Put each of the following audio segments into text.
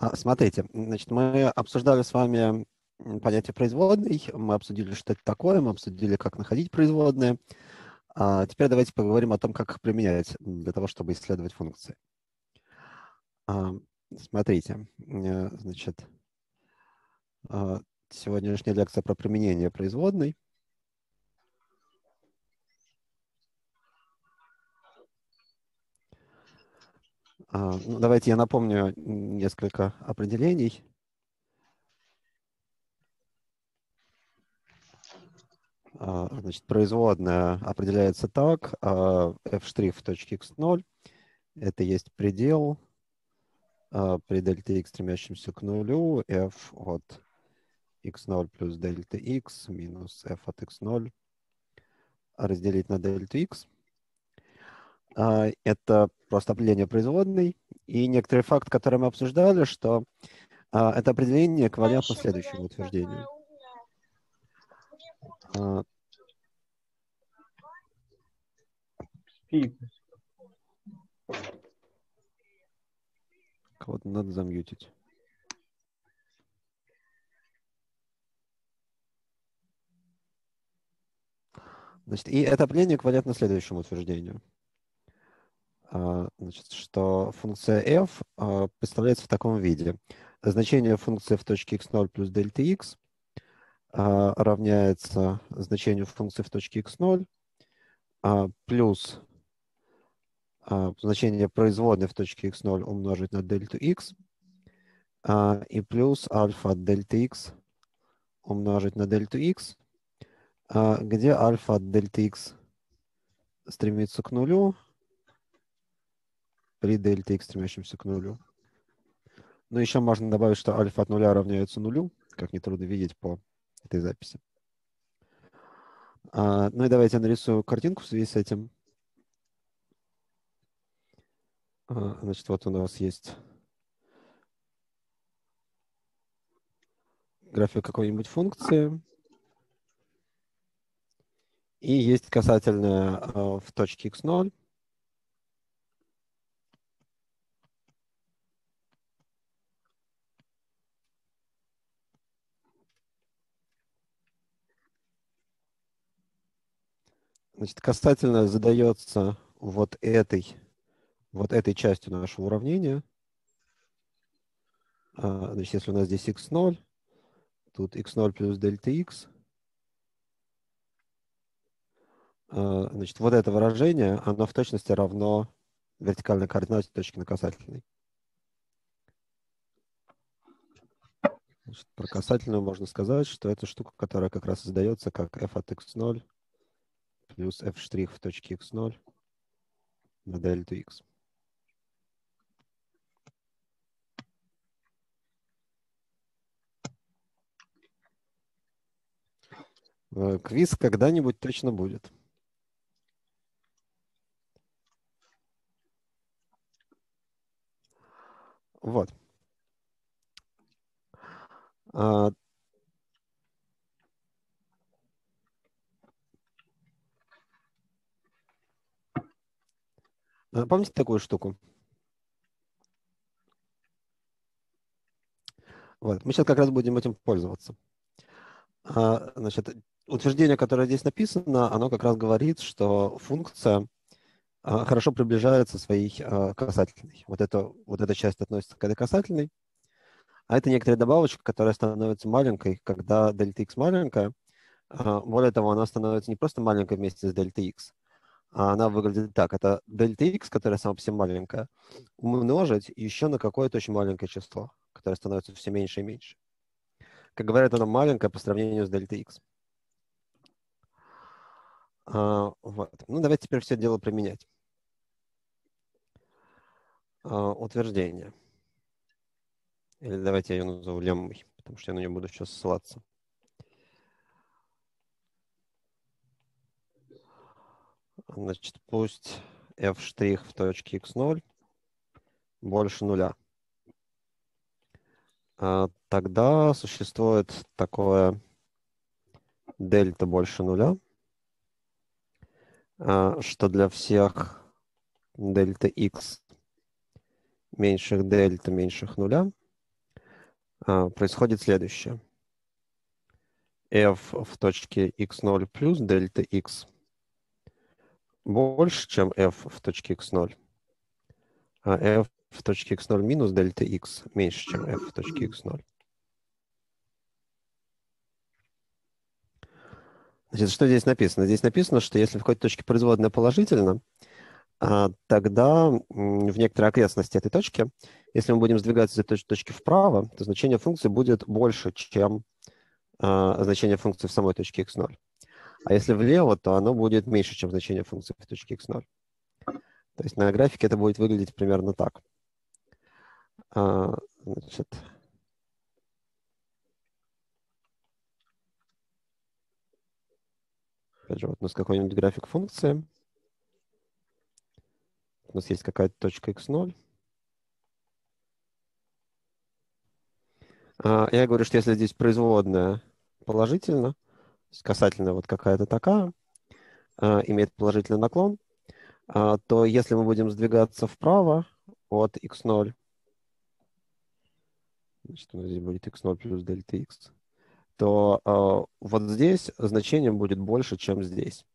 Смотрите, значит, мы обсуждали с вами понятие производной, мы обсудили, что это такое, мы обсудили, как находить производные. Теперь давайте поговорим о том, как их применять для того, чтобы исследовать функции. А, Смотрите, значит, сегодняшняя лекция про применение производной. Ну, давайте я напомню несколько определений. Значит, производная определяется так: f' в точке x0 это есть предел при дельта x, стремящемся к нулю, f от x0 плюс дельта x минус f от x0 разделить на дельту x. Это просто определение производной. И некоторый факт, который мы обсуждали, что это определение эквивалентно следующему утверждению. Кого-то надо замьютить. Значит, и это определение эквивалентно следующему утверждению. Значит, что функция f представляется в таком виде. Значение функции в точке x0 плюс дельта x равняется значению функции в точке x0 плюс значение производной в точке x0 умножить на дельту x и плюс альфа от дельты x умножить на дельту x, где альфа от дельты x стремится к нулю при дельте x, стремящемся к нулю. Ну, еще можно добавить, что альфа от нуля равняется нулю, как нетрудно видеть по этой записи. Ну и давайте я нарисую картинку в связи с этим. Значит, вот у нас есть график какой-нибудь функции. И есть касательная в точке x0. Значит, касательная задается вот этой частью нашего уравнения. Значит, если у нас здесь x0, тут x0 плюс дельта x. Значит, вот это выражение, оно в точности равно вертикальной координате точки на касательной. Значит, про касательную можно сказать, что это штука, которая как раз задается как f от x0 плюс f' в точке x0 на дельту x. Квиз когда-нибудь точно будет. Вот. Помните такую штуку? Вот. Мы сейчас как раз будем этим пользоваться. Значит, утверждение, которое здесь написано, оно как раз говорит, что функция хорошо приближается своей касательной. Вот эта часть относится к этой касательной. А это некоторая добавочка, которая становится маленькой, когда дельта x маленькая. Более того, она становится не просто маленькой вместе с дельта x, а она выглядит так. Это дельта x, которая сама по себе маленькая, умножить еще на какое-то очень маленькое число, которое становится все меньше и меньше. Как говорят, она маленькая по сравнению с дельта x. Вот. Ну, давайте теперь все дело применять. Утверждение. Или давайте я ее назову леммой, потому что я на нее буду сейчас ссылаться. Значит, пусть f' в точке x0 больше нуля. Тогда существует такое дельта больше нуля, что для всех дельта x меньших дельта меньших нуля происходит следующее. f в точке x0 плюс дельта x больше, чем f в точке x0, а f в точке x0 минус дельта x меньше, чем f в точке x0. Значит, что здесь написано? Здесь написано, что если в какой-то точке производная положительна, тогда в некоторой окрестности этой точки, если мы будем сдвигаться из этой точки вправо, то значение функции будет больше, чем значение функции в самой точке x0. А если влево, то оно будет меньше, чем значение функции в точке x0. То есть на графике это будет выглядеть примерно так. Значит, опять же, вот у нас какой-нибудь график функции. У нас есть какая-то точка x0. Я говорю, что если здесь производная положительно, то есть касательная вот какая-то такая, имеет положительный наклон, то если мы будем сдвигаться вправо от x0, значит, у нас здесь будет x0 плюс дельта x, то вот здесь значение будет больше, чем здесь.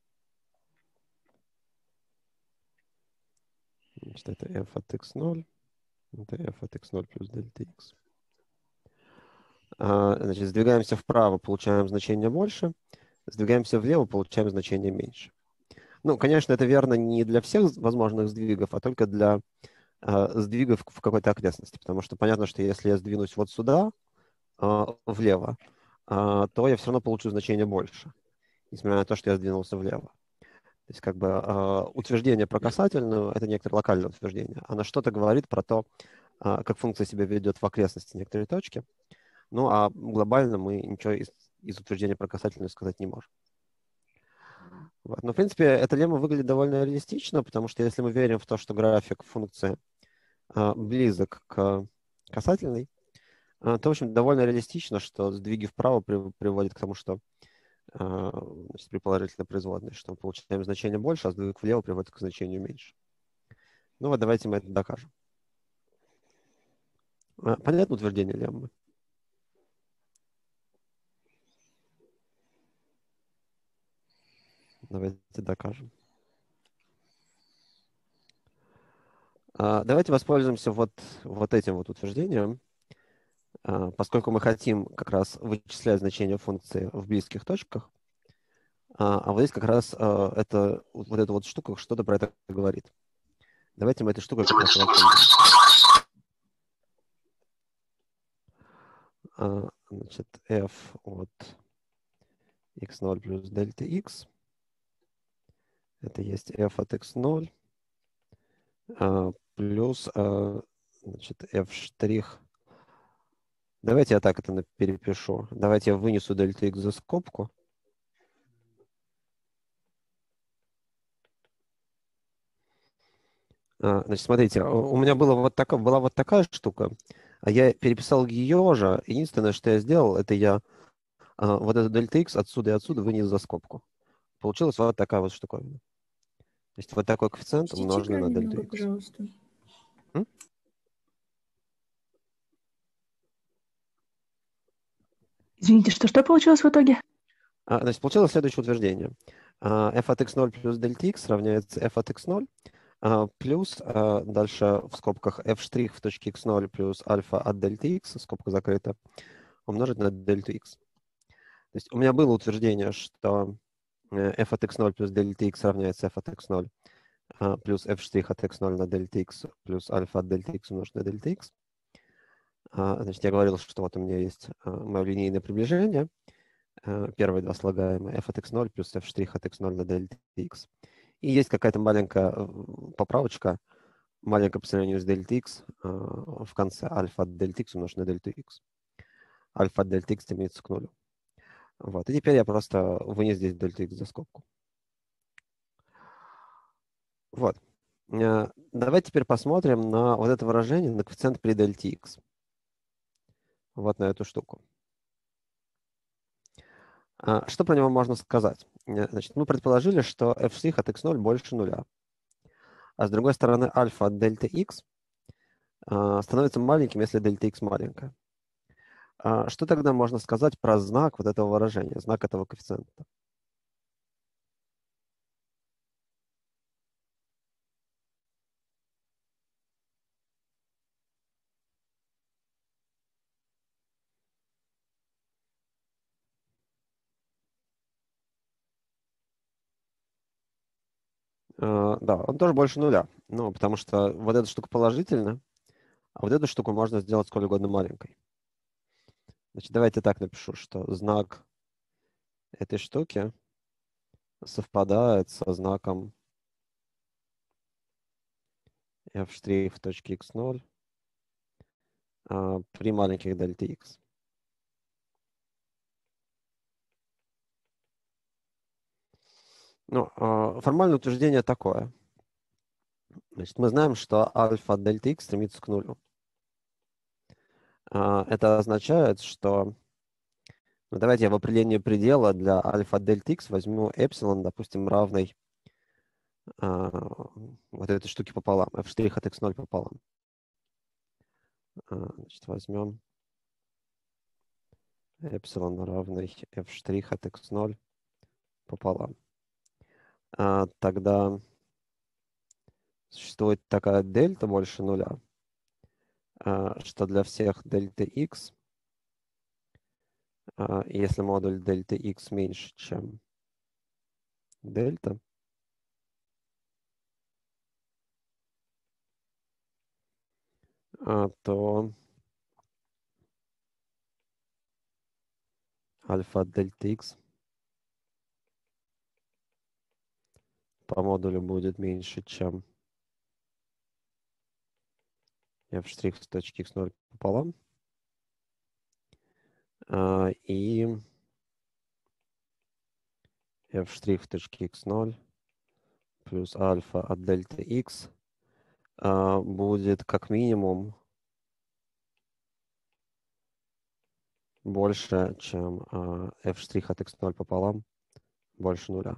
Значит, это f от x0, это f от x0 плюс дельта x. Значит, сдвигаемся вправо, получаем значение больше, сдвигаемся влево, получаем значение меньше. Ну, конечно, это верно не для всех возможных сдвигов, а только для сдвигов в какой-то окрестности. Потому что понятно, что если я сдвинусь вот сюда, влево, то я все равно получу значение больше, несмотря на то, что я сдвинулся влево. То есть как бы утверждение про касательную — это некоторое локальное утверждение. Оно что-то говорит про то, как функция себя ведет в окрестности некоторой точки. Ну, а глобально мы ничего из утверждения про касательную сказать не можем. Вот. Но, в принципе, эта лемма выглядит довольно реалистично, потому что если мы верим в то, что график функции близок к касательной, то, в общем, довольно реалистично, что сдвиги вправо приводят к тому, что значит, при положительной производной, что мы получаем значение больше, а сдвиг влево приводит к значению меньше. Ну вот давайте мы это докажем. Понятно утверждение леммы? Давайте докажем. Давайте воспользуемся вот этим вот утверждением. Поскольку мы хотим как раз вычислять значение функции в близких точках, а вот здесь как раз вот эта вот штука что-то про это говорит. Давайте мы этой штукой как раз воспользуемся. Значит, f от x0 плюс дельта x. Это есть f от x0 плюс значит, f штрих. Давайте я так это перепишу. Давайте я вынесу дельта x за скобку. Значит, смотрите, у меня была вот такая штука, а я переписал ее же. Единственное, что я сделал, это я вот этот дельта x отсюда и отсюда вынес за скобку. Получилась вот такая вот штуковина. То есть вот такой коэффициент умноженный на дельту x. Пожалуйста. Извините, что получилось в итоге? Значит, получилось следующее утверждение. f от x0 плюс дельта x равняется f от x0 плюс, дальше в скобках f' в точке x0 плюс альфа от дельта x, скобка закрыта, умножить на дельту x. То есть у меня было утверждение, что f от x0 плюс дельта x равняется f от x0 плюс f' от x0 на дельта x плюс альфа от дельта x умножить на дельта x. Значит, я говорил, что вот у меня есть мое линейное приближение. Первые два слагаемые f от x0 плюс f' от x0 на дельта x. И есть какая-то маленькая поправочка, маленькая по сравнению с дельта x в конце альфа от дельта x умножить на дельту x. Альфа от дельта x стремится к нулю. Вот. И теперь я просто вынес здесь дельту x за скобку. Вот. Давайте теперь посмотрим на вот это выражение, на коэффициент при дельте x. Вот на эту штуку. Что про него можно сказать? Значит, мы предположили, что f' от x0 больше нуля. А с другой стороны, альфа от дельта x становится маленьким, если дельта x маленькая. Что тогда можно сказать про знак вот этого выражения, знак этого коэффициента? Да, он тоже больше нуля. Ну, потому что вот эта штука положительна, а вот эту штуку можно сделать сколь угодно маленькой. Значит, давайте так напишу, что знак этой штуки совпадает со знаком f' в точке x0 при маленьких дельта x. Ну, формальное утверждение такое. Значит, мы знаем, что альфа от дельта x стремится к нулю. Это означает, что... Ну, давайте я в определении предела для альфа от дельта x возьму эпсилон, допустим, равный вот этой штуке пополам, f' от x0 пополам. Значит, возьмем эпсилон равный f' от x0 пополам. Тогда существует такая дельта больше нуля, что для всех дельта x, если модуль дельта x меньше, чем дельта, то альфа от дельта x по модулю будет меньше, чем f' с точки x0 пополам. И f' в точке x0 плюс альфа от дельта x будет как минимум больше, чем f' от x0 пополам больше нуля.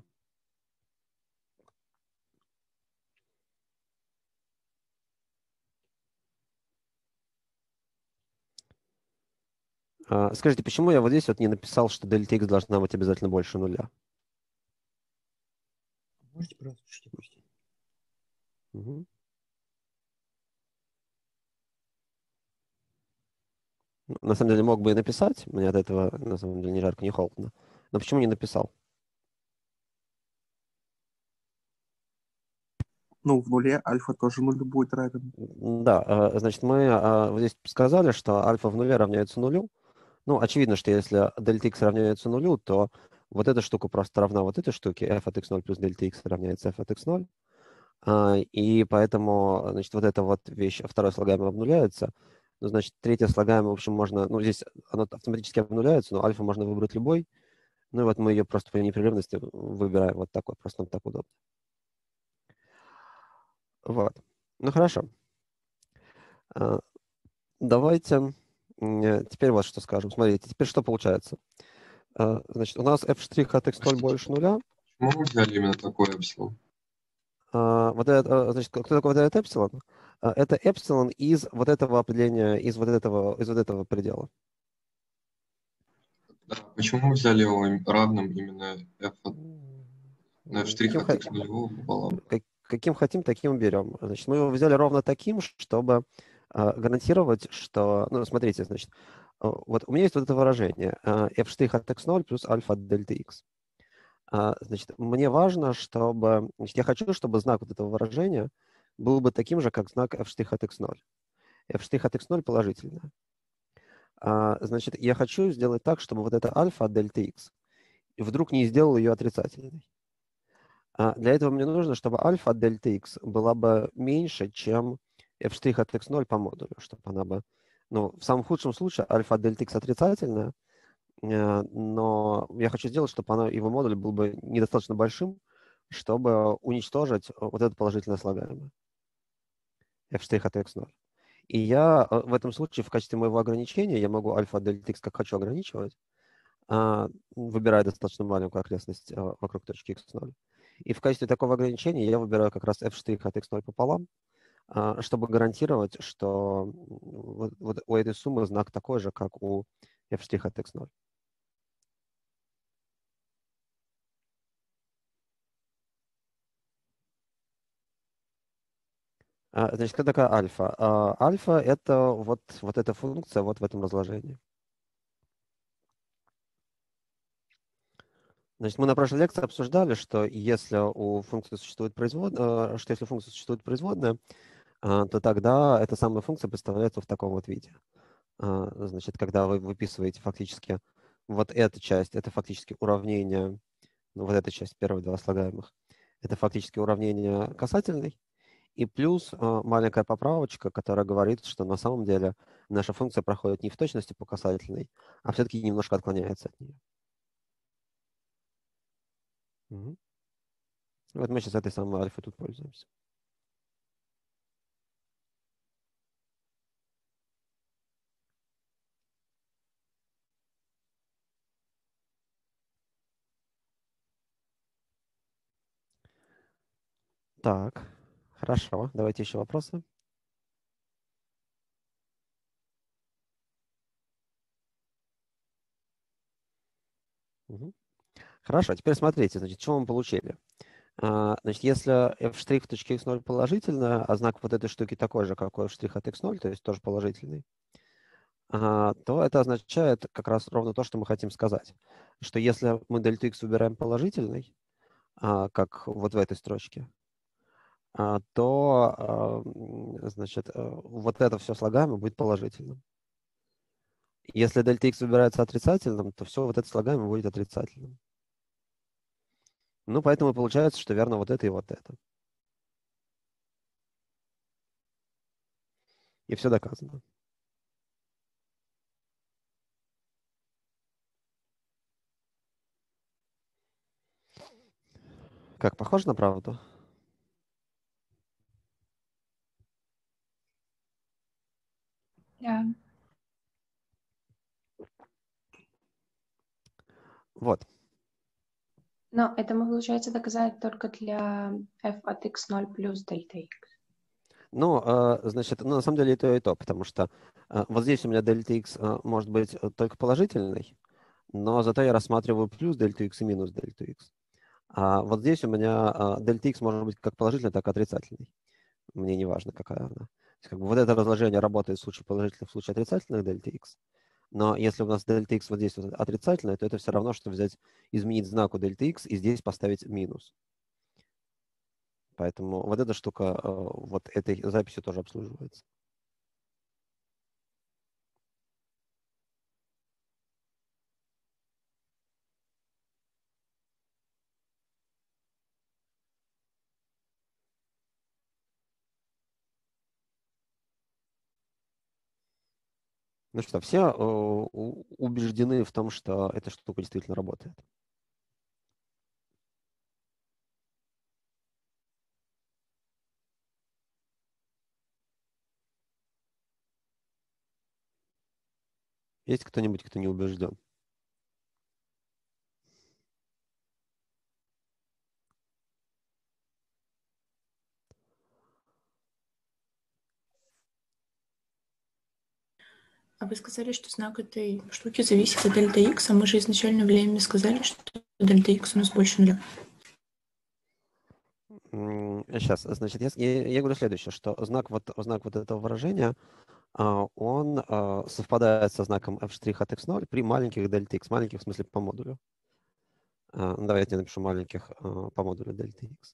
Скажите, почему я вот здесь вот не написал, что дельта x должна быть обязательно больше нуля? Можете просто чуть опустить? Угу. На самом деле мог бы и написать, мне от этого на самом деле ни жарко, ни холодно. Но почему не написал? Ну, в нуле альфа тоже нулю будет равен. Да, значит, мы вот здесь сказали, что альфа в нуле равняется нулю. Ну, очевидно, что если дельта x равняется нулю, то вот эта штука просто равна вот этой штуке, f от x0 плюс дельта x равняется f от x0. И поэтому, значит, вот эта вот вещь, второе слагаемое обнуляется. Ну, значит, третье слагаемое, в общем, можно... Ну, здесь оно автоматически обнуляется, но альфа можно выбрать любой. Ну, и вот мы ее просто по непрерывности выбираем вот такой, просто нам так удобно. Вот. Ну, хорошо. Давайте теперь вот что скажем. Смотрите, теперь что получается? Значит, у нас f' от x0 больше нуля. Почему мы взяли именно такой эпсилон? Вот это, значит, кто такой вот этот эпсилон? Это эпсилон из вот этого определения, из вот этого предела. Да, почему мы взяли его равным именно f от Каким, от x нулевого пополам? каким хотим, таким берем. Значит, мы его взяли ровно таким, чтобы гарантировать, что... Ну, смотрите, значит, вот у меня есть вот это выражение f' от x0 плюс альфа от дельта x. Значит, мне важно, чтобы... Значит, я хочу, чтобы знак вот этого выражения был бы таким же, как знак f' от x0. f' от x0 положительная. Значит, я хочу сделать так, чтобы вот это альфа от дельта x вдруг не сделал ее отрицательной. Для этого мне нужно, чтобы альфа от дельта x была бы меньше, чем f' от x0 по модулю, чтобы она бы... Ну, в самом худшем случае альфа от дельта x отрицательная, но я хочу сделать, чтобы она, его модуль был бы недостаточно большим, чтобы уничтожить вот это положительное слагаемое f' от x0. И я в этом случае в качестве моего ограничения я могу альфа от дельта x как хочу ограничивать, выбирая достаточно маленькую окрестность вокруг точки x0. И в качестве такого ограничения я выбираю как раз f' от x0 пополам, чтобы гарантировать, что вот у этой суммы знак такой же, как у f' от x0. Значит, кто такая альфа? Альфа — это вот эта функция вот в этом разложении. Значит, мы на прошлой лекции обсуждали, что если у функции существует производная, что если у функции существует производная, то тогда эта самая функция представляется в таком вот виде. Значит, когда вы выписываете фактически вот эту часть, это фактически уравнение, ну, вот эта часть, первые два слагаемых, это фактически уравнение касательной, и плюс маленькая поправочка, которая говорит, что на самом деле наша функция проходит не в точности по касательной, а все-таки немножко отклоняется от нее. Угу. Вот мы сейчас этой самой альфой тут пользуемся. Так, хорошо. Давайте еще вопросы. Угу. Хорошо, теперь смотрите, значит, что мы получили. Значит, если f' в точке x0 положительная, а знак вот этой штуки такой же, как у f' от x0, то есть тоже положительный, то это означает как раз ровно то, что мы хотим сказать. Что если мы дельту x выбираем положительный, как вот в этой строчке, то, значит, вот это все слагаемое будет положительным. Если дельта x выбирается отрицательным, то все вот это слагаемое будет отрицательным. Ну, поэтому получается, что верно вот это и вот это. И все доказано. Как, похоже на правду? Да. Вот. Но это мы, получается, доказать только для f от x0 плюс дельта x. Ну, значит, на самом деле и то, потому что вот здесь у меня дельта x может быть только положительный, но зато я рассматриваю плюс дельта x и минус дельта x. А вот здесь у меня дельта x может быть как положительный, так и отрицательный. Мне не важно, какая она. То есть, как бы вот это разложение работает в случае положительных, в случае отрицательных дельта x. Но если у нас дельта x вот здесь вот отрицательное, то это все равно, что взять, изменить знак у дельта x и здесь поставить минус. Поэтому вот эта штука вот этой записью тоже обслуживается. Ну что, все убеждены в том, что эта штука действительно работает? Есть кто-нибудь, кто не убежден? А вы сказали, что знак этой штуки зависит от дельта x, а мы же изначально в лемме сказали, что дельта x у нас больше нуля. Сейчас, значит, я говорю следующее, что знак вот этого выражения, он совпадает со знаком f' от x0 при маленьких дельта x, маленьких в смысле по модулю. Давайте я напишу маленьких по модулю дельта x.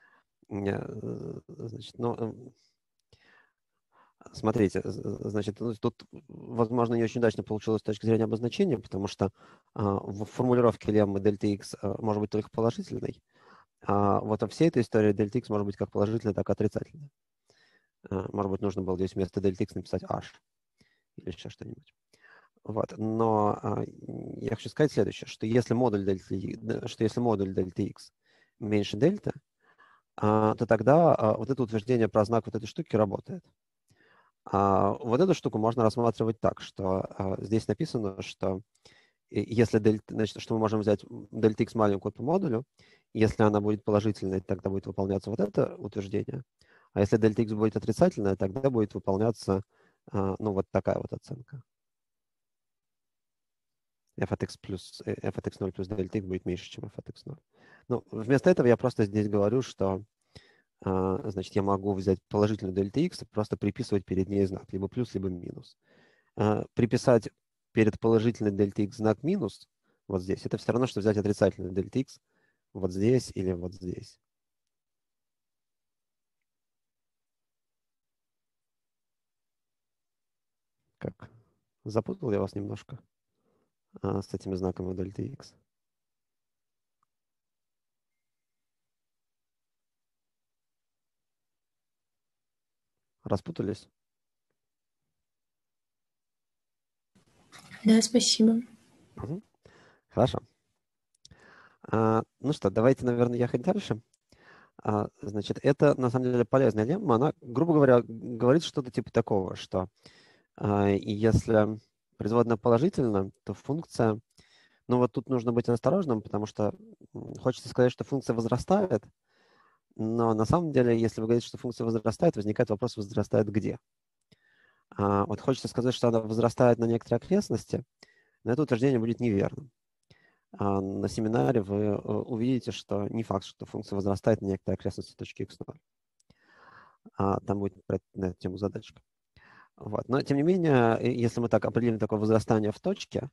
Значит, ну, смотрите, значит, тут, возможно, не очень удачно получилось с точки зрения обозначения, потому что в формулировке леммы дельта x может быть только положительной, а вот во всей этой истории дельта x может быть как положительной, так и отрицательной. Может быть, нужно было здесь вместо дельта x написать h или еще что-нибудь. Вот. Но я хочу сказать следующее, что если модуль дельта x меньше дельта, то тогда вот это утверждение про знак вот этой штуки работает. Вот эту штуку можно рассматривать так, что здесь написано, что если дельта, значит, что мы можем взять дельта x маленькую по модулю, если она будет положительной, тогда будет выполняться вот это утверждение, а если дельта x будет отрицательная, тогда будет выполняться ну, вот такая вот оценка. f от x плюс f от x0 плюс дельта x будет меньше, чем f от x0. Ну, вместо этого я просто здесь говорю, что значит, я могу взять положительную дельта x и просто приписывать перед ней знак, либо плюс, либо минус. Приписать перед положительной дельта x знак минус вот здесь, это все равно, что взять отрицательную дельта x вот здесь или вот здесь. Как? Запутал я вас немножко с этими знаками дельта x. Распутались? Да, спасибо. Угу. Хорошо. Ну что, давайте, наверное, ехать дальше. Значит, это на самом деле полезная лемма. Она, грубо говоря, говорит что-то типа такого, что и если производная положительна, то функция... Ну вот тут нужно быть осторожным, потому что хочется сказать, что функция возрастает, но на самом деле, если вы говорите, что функция возрастает, возникает вопрос, возрастает где. Вот хочется сказать, что она возрастает на некоторой окрестности, но это утверждение будет неверным. На семинаре вы увидите, что не факт, что функция возрастает на некоторой окрестности точки x0. Там будет на эту тему задачка. Вот. Но, тем не менее, если мы так определим такое возрастание в точке,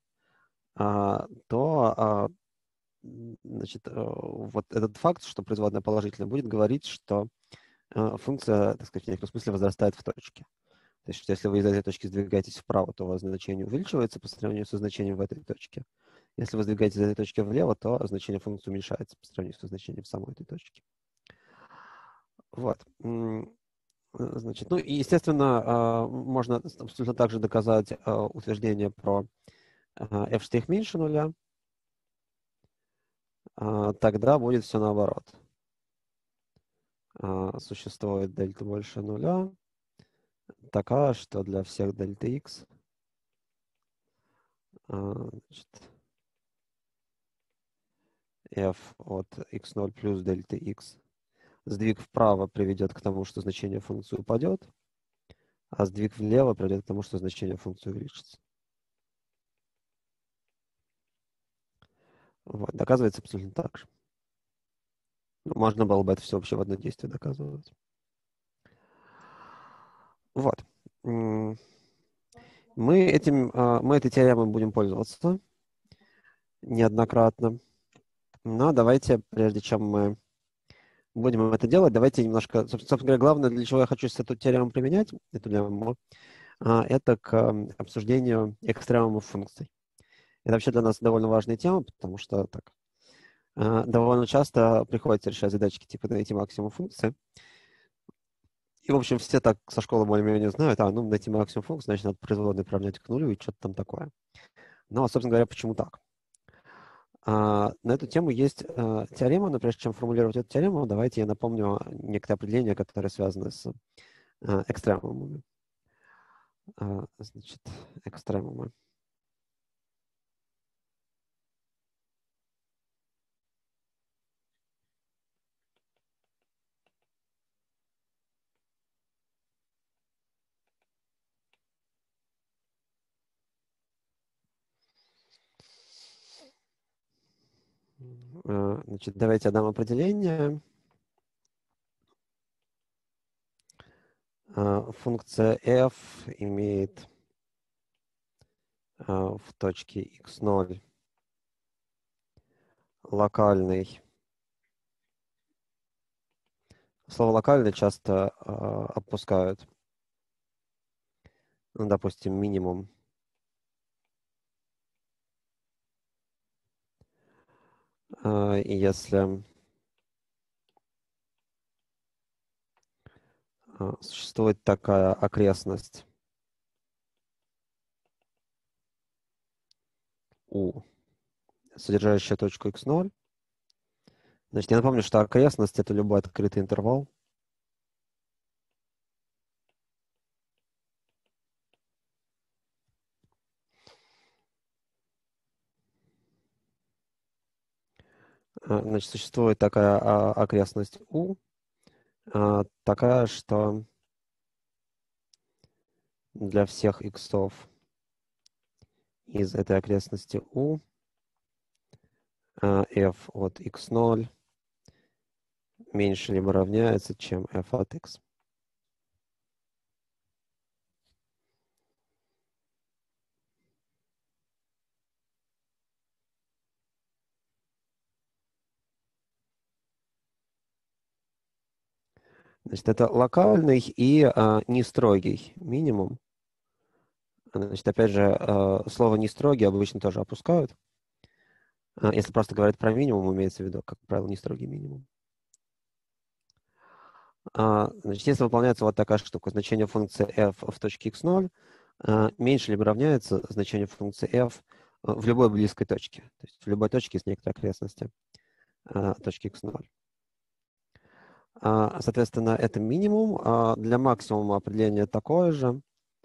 то значит, вот этот факт, что производная положительная, будет говорить, что функция, так сказать, в некотором смысле возрастает в точке. То есть, что если вы из этой точки сдвигаетесь вправо, то у вас значение увеличивается по сравнению со значением в этой точке. Если вы сдвигаетесь из этой точки влево, то значение функции уменьшается по сравнению со значением в самой этой точке. Вот. Значит, ну и, естественно, можно абсолютно также доказать утверждение про f' меньше нуля. Тогда будет все наоборот. Существует дельта больше нуля, такая, что для всех дельта x значит, f от x0 плюс дельта x сдвиг вправо приведет к тому, что значение функции упадет, а сдвиг влево приведет к тому, что значение функции увеличится. Вот, доказывается абсолютно так же. Можно было бы это все вообще в одно действие доказывать. Вот. Мы этой теоремой будем пользоваться неоднократно. Но давайте, прежде чем мы будем это делать, давайте немножко... Собственно говоря, главное, для чего я хочу эту теорему применять, эту лемму, это к обсуждению экстремумов функций. Это вообще для нас довольно важная тема, потому что так, довольно часто приходится решать задачки типа найти максимум функции. И, в общем, все так со школы более-менее знают, ну, найти максимум функции, значит, надо производную приравнять к нулю и что-то там такое. Но, собственно говоря, почему так? На эту тему есть теорема, но прежде чем формулировать эту теорему, давайте я напомню некоторые определения, которые связаны с экстремумами. Значит, экстремумы. Значит, давайте я дам определение. Функция f имеет в точке x0 локальный. Слово локальный часто опускают. Ну, допустим, минимум. И если существует такая окрестность U, содержащая точку x0, значит, я напомню, что окрестность — это любой открытый интервал. Значит, существует такая окрестность U, такая, что для всех иксов из этой окрестности U f от x0 меньше либо равняется, чем f от x. Значит, это локальный и нестрогий минимум. Значит, опять же, слово «нестрогий» обычно тоже опускают. Если просто говорят про минимум, имеется в виду, как правило, нестрогий минимум. Значит, если выполняется вот такая штука, значение функции f в точке x0 меньше либо равняется значению функции f в любой близкой точке, то есть в любой точке из некоторой окрестности точки x0. Соответственно, это минимум. Для максимума определение такое же,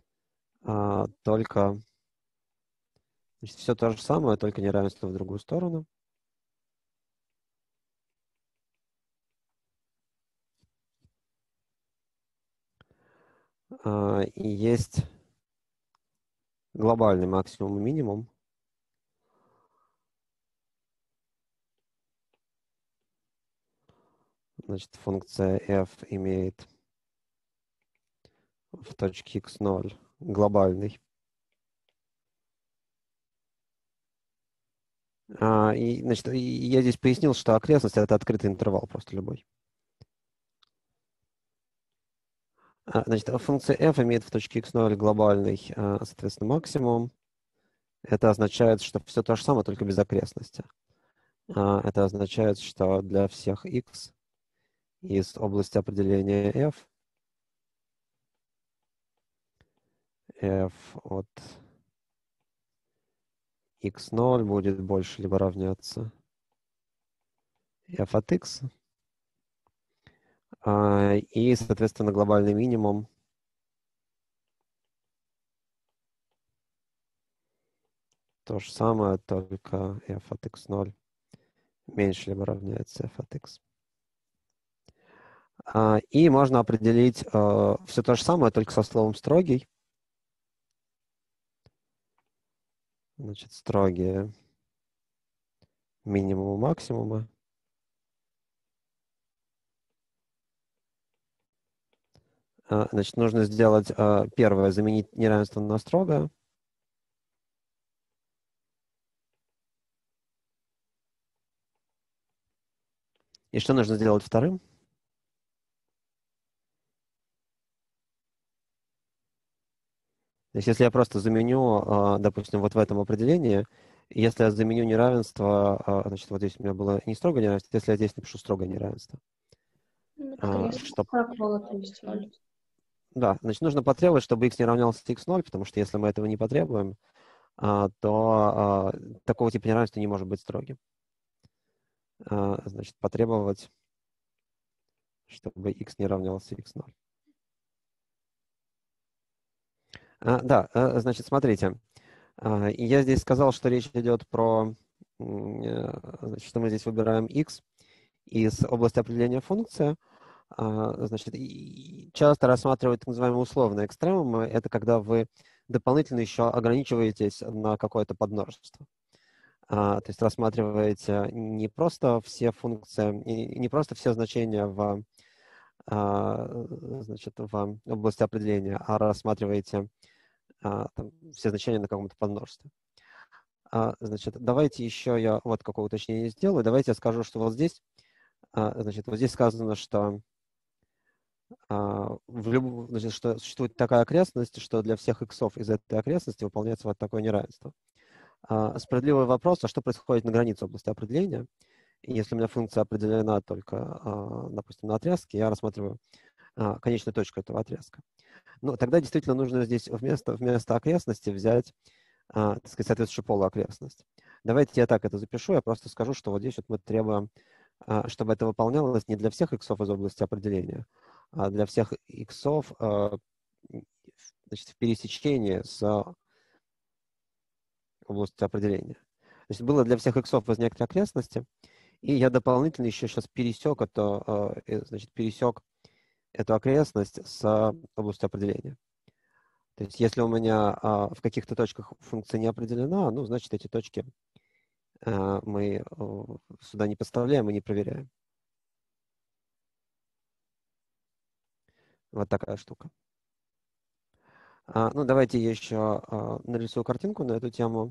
только значит, все то же самое, только неравенство в другую сторону. И есть глобальный максимум и минимум. Значит, функция f имеет в точке x0 глобальный. И, значит, я здесь пояснил, что окрестность — это открытый интервал, просто любой. Значит, функция f имеет в точке x0 глобальный, соответственно, максимум. Это означает, что все то же самое, только без окрестности. Это означает, что для всех x из области определения f от x0 будет больше либо равняться f от x. И, соответственно, глобальный минимум то же самое, только f от x0 меньше либо равняется f от x. И можно определить все то же самое, только со словом «строгий». Значит, строгие минимумы, максимумы. Значит, нужно сделать первое, заменить неравенство на строгое. И что нужно сделать вторым? То есть, если я просто заменю, допустим, вот в этом определении, если я заменю неравенство, значит, вот здесь у меня было не строгое неравенство, если я здесь напишу строгое неравенство. Да, значит, нужно потребовать, чтобы x не равнялся x0, потому что если мы этого не потребуем, то такого типа неравенства не может быть строгим. Значит, потребовать, чтобы x не равнялся x0. Да, значит, смотрите. Я здесь сказал, что речь идет про, значит, что мы здесь выбираем x из области определения функции. Значит, часто рассматривают так называемые условные экстремумы. Это когда вы дополнительно еще ограничиваетесь на какое-то подмножество. То есть рассматриваете не просто все функции, не просто все значения значит, в области определения, а рассматриваете там, все значения на каком-то подмножестве. Значит, давайте еще я вот какое уточнение сделаю. Давайте я скажу, что вот здесь, значит, вот здесь сказано, что, значит, что существует такая окрестность, что для всех иксов из этой окрестности выполняется вот такое неравенство. Справедливый вопрос, а что происходит на границе области определения? Если у меня функция определена только, допустим, на отрезке, я рассматриваю конечную точку этого отрезка. Ну, тогда действительно нужно здесь вместо окрестности взять, так сказать, соответствующую полуокрестность. Давайте я так это запишу, я просто скажу, что вот здесь вот мы требуем, чтобы это выполнялось не для всех иксов из области определения, а для всех иксов, значит, в пересечении с областью определения. Значит, было для всех иксов из некоторой окрестности, и я дополнительно еще сейчас пересек эту окрестность с областью определения. То есть если у меня в каких-то точках функция не определена, ну, значит, эти точки мы сюда не подставляем и не проверяем. Вот такая штука. Ну, давайте я еще нарисую картинку на эту тему.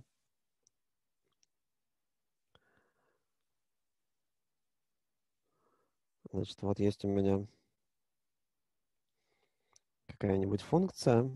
Значит, вот есть у меня какая-нибудь функция.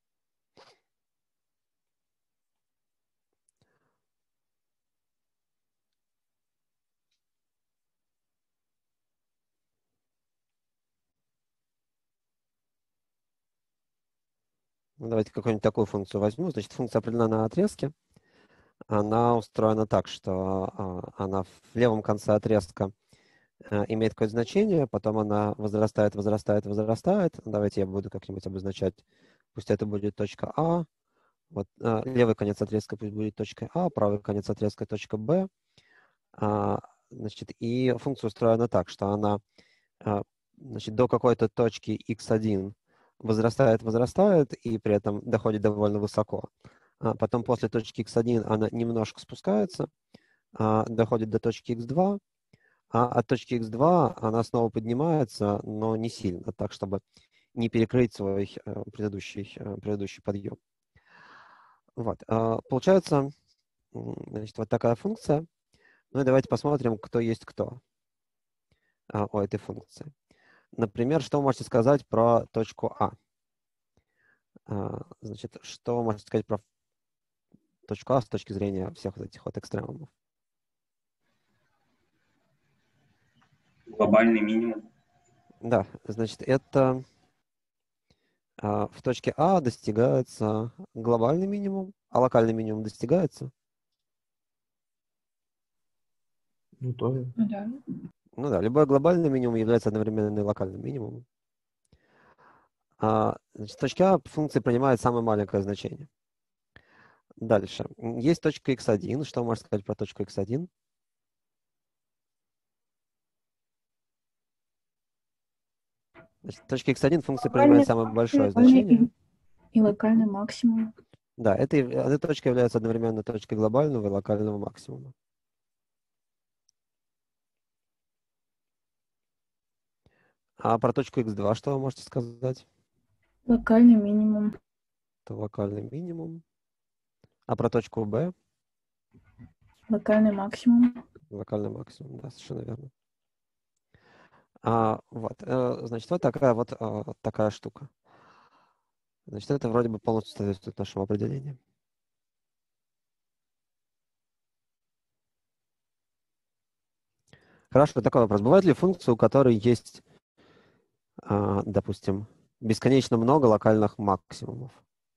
Ну, давайте какую-нибудь такую функцию возьму. Значит, функция определена на отрезке. Она устроена так, что она в левом конце отрезка имеет какое-то значение, потом она возрастает, возрастает, возрастает. Давайте я буду как-нибудь обозначать. Пусть это будет точка А. Вот, левый конец отрезка пусть будет точкой А, правый конец отрезка точка Б. Значит, и функция устроена так, что она значит, до какой-то точки x1 возрастает, возрастает, и при этом доходит довольно высоко. Потом после точки x1 она немножко спускается, доходит до точки x2, а от точки x2 она снова поднимается, но не сильно, так, чтобы не перекрыть свой предыдущий подъем. Вот. Получается, значит, вот такая функция. Ну и давайте посмотрим, кто есть кто у этой функции. Например, что вы можете сказать про точку А? Значит, что вы можете сказать про точку А с точки зрения всех вот этих вот экстремумов? Глобальный минимум. Да, значит, это в точке А достигается глобальный минимум, а локальный минимум достигается? Ну, тоже. Ну да. Ну да, любой глобальный минимум является одновременно и локальным минимумом. Значит, в точке А функция принимает самое маленькое значение. Дальше. Есть точка x1. Что вы можете сказать про точку x1? Значит, в точке x1 функция принимает самое большое значение. И локальный максимум. Да, эта точка является одновременно точкой глобального и локального максимума. А про точку x2 что вы можете сказать? Локальный минимум. Это локальный минимум. А про точку b? Локальный максимум. Локальный максимум, да, совершенно верно. Вот, значит, вот такая штука. Значит, это вроде бы полностью соответствует нашему определению. Хорошо, такой вопрос. Бывает ли функция, у которой есть, допустим, бесконечно много локальных максимумов?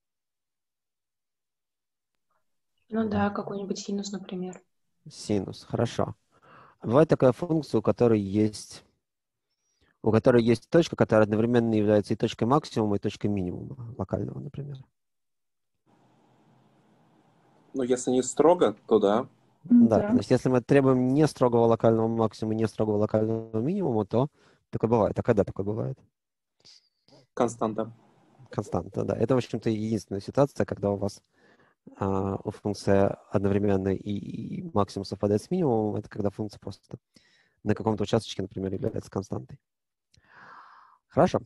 Ну да, какой-нибудь синус, например. Синус, хорошо. Бывает такая функция, у которой есть точка, которая одновременно является и точкой максимума, и точкой минимума локального, например. Ну, если не строго, то да. Да, значит, если мы требуем не строгого локального максимума, не строгого локального минимума, то такое бывает. А когда такое бывает? Константа. Константа, да. Это, в общем-то, единственная ситуация, когда у вас функция одновременно и максимум совпадает с минимумом, это когда функция просто на каком-то участочке, например, является константой. Хорошо.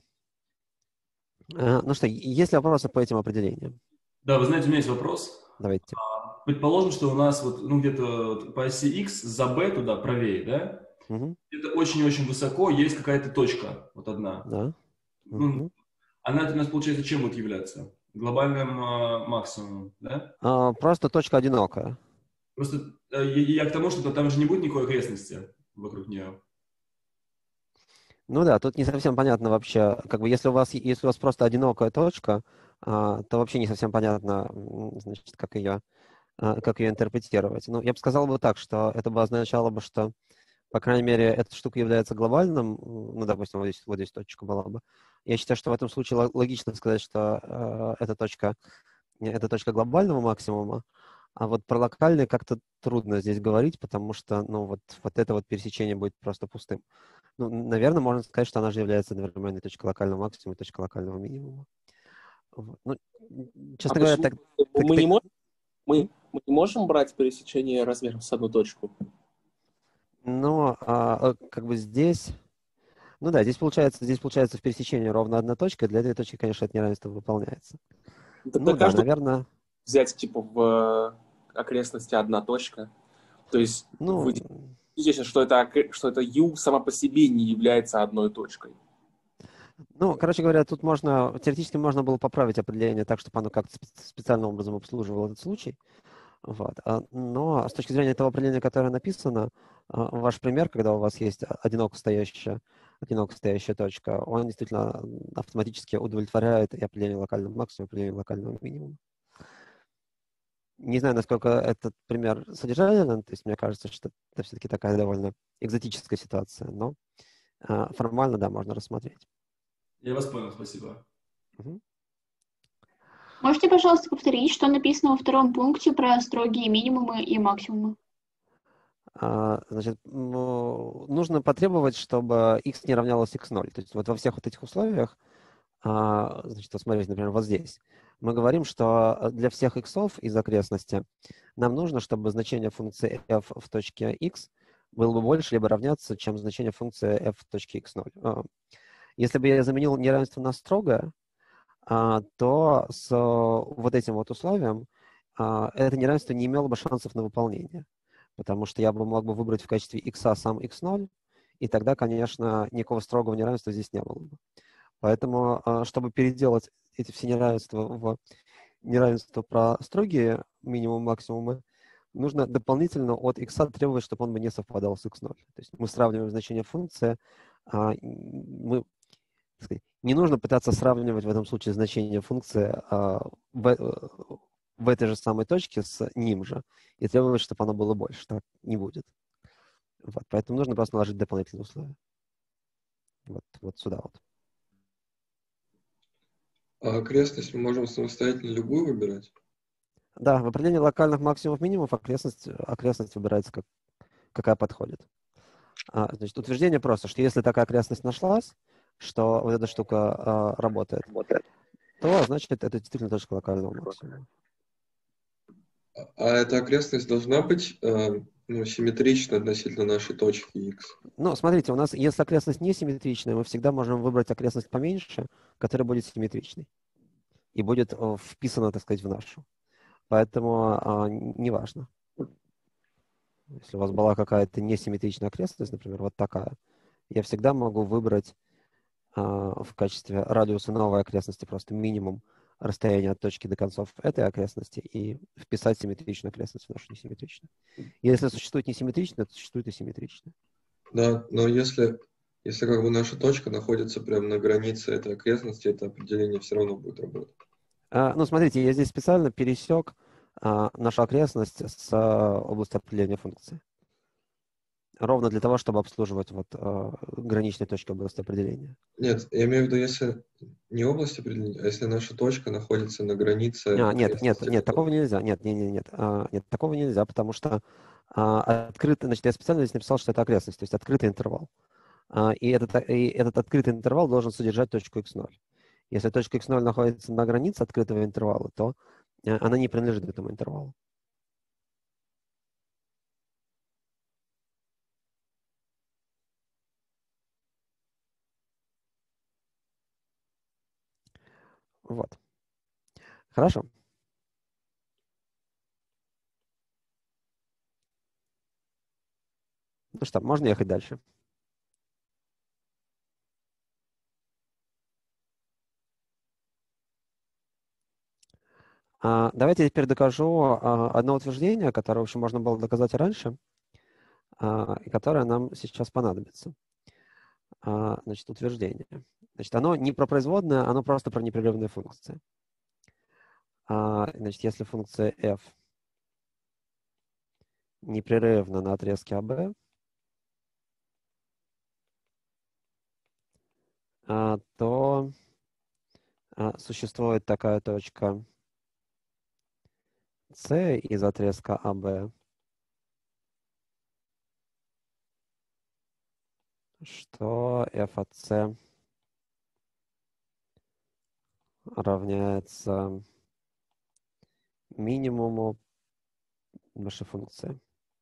Ну что, есть ли вопросы по этим определениям? Да, вы знаете, у меня есть вопрос. Давайте. Предположим, что у нас вот, ну, где-то по оси X за B туда правее, да? Угу. Это очень-очень высоко, есть какая-то точка, вот одна. Да. Ну, она у нас, получается, чем будет являться? Глобальным максимумом, да? Просто точка одинокая. Просто я к тому, что там же не будет никакой окрестности вокруг нее. Ну да, тут не совсем понятно вообще, как бы если у вас просто одинокая точка, то вообще не совсем понятно, значит, как ее интерпретировать. Ну, я бы сказал бы так, что это бы означало бы, что, по крайней мере, эта штука является глобальным, ну, допустим, вот здесь точка была бы. Я считаю, что в этом случае логично сказать, что это точка глобального максимума, а вот про локальный как-то трудно здесь говорить, потому что, ну, вот это вот пересечение будет просто пустым. Ну, наверное, можно сказать, что она же является одновременно точкой локального максимума и точкой локального минимума. Вот. Ну, А честно говоря, почему так, мы не можем, М? мы не можем брать пересечение размером с одну точку? но как бы здесь, ну да, здесь получается в пересечении ровно одна точка, для этой точки, конечно, это неравенство выполняется. Тогда Ну да, каждую наверное, взять типа в окрестности одна точка. То есть вы ну, видите, что это U сама по себе не является одной точкой. короче говоря, тут теоретически можно было поправить определение так, чтобы оно как-то специальным образом обслуживало этот случай. Вот. Но с точки зрения того определения, которое написано, ваш пример, когда у вас есть одиноко стоящая точка, он действительно автоматически удовлетворяет и определение локального максимума, и определение локального минимума. Не знаю, насколько этот пример содержателен, то есть мне кажется, что это все-таки такая довольно экзотическая ситуация, но формально, да, можно рассмотреть. Я вас понял, спасибо. Мгм. Можете, пожалуйста, повторить, что написано во втором пункте про строгие минимумы и максимумы? Значит, нужно потребовать, чтобы x не равнялось x0. То есть вот во всех вот этих условиях, значит, вот смотрите, например, вот здесь, мы говорим, что для всех x из окрестности нам нужно, чтобы значение функции f в точке x было бы больше либо равняться, чем значение функции f в точке x0. Если бы я заменил неравенство на строгое, то с вот этим вот условием это неравенство не имело бы шансов на выполнение. Потому что я мог бы выбрать в качестве x сам x0, и тогда, конечно, никакого строгого неравенства здесь не было бы. Поэтому, чтобы переделать эти все неравенства в неравенство про строгие минимум-максимумы, нужно дополнительно от x требовать, чтобы он бы не совпадал с x0. То есть мы сравниваем значение функции, мы, так сказать, не нужно пытаться сравнивать в этом случае значение функции в этой же самой точке с ним же и требовать, чтобы оно было больше. Так не будет. Вот, поэтому нужно просто наложить дополнительные условия. Вот сюда вот. А окрестность мы можем самостоятельно любую выбирать? Да, в определении локальных максимумов-минимумов окрестность выбирается, какая подходит. Значит, утверждение просто, что если такая окрестность нашлась, что вот эта штука работает, то значит это действительно точка локального максимума. А эта окрестность должна быть симметрична относительно нашей точки x? Ну, смотрите, у нас, если окрестность не симметричная, мы всегда можем выбрать окрестность поменьше, которая будет симметричной и будет вписана, так сказать, в нашу. Поэтому неважно. Если у вас была какая-то несимметричная окрестность, например, вот такая, я всегда могу выбрать в качестве радиуса новой окрестности просто минимум расстояния от точки до концов этой окрестности и вписать симметричную окрестность в нашу несимметричную. Если существует несимметричная, то существует и симметричная. Да, но если как бы наша точка находится прямо на границе этой окрестности, это определение все равно будет работать. Ну, смотрите, я здесь специально пересек нашу окрестность с областью определения функции. Ровно для того, чтобы обслуживать вот граничные точки области определения. Нет, я имею в виду, если не область определения, а если наша точка находится на границе окрестности. Нет, такого нельзя. Нет, такого нельзя, потому что открытый, значит, я специально здесь написал, что это окрестность, то есть открытый интервал. И этот открытый интервал должен содержать точку x0. Если точка x0 находится на границе открытого интервала, то она не принадлежит этому интервалу. Вот. Хорошо. Ну что, можно ехать дальше? Давайте я теперь докажу одно утверждение, которое, в общем, можно было доказать раньше, и которое нам сейчас понадобится. Значит, утверждение. Значит, оно не про производное, оно просто про непрерывные функции. Значит, если функция f непрерывна на отрезке АБ, то существует такая точка C из отрезка АБ, что f от C равняется минимуму нашей функции.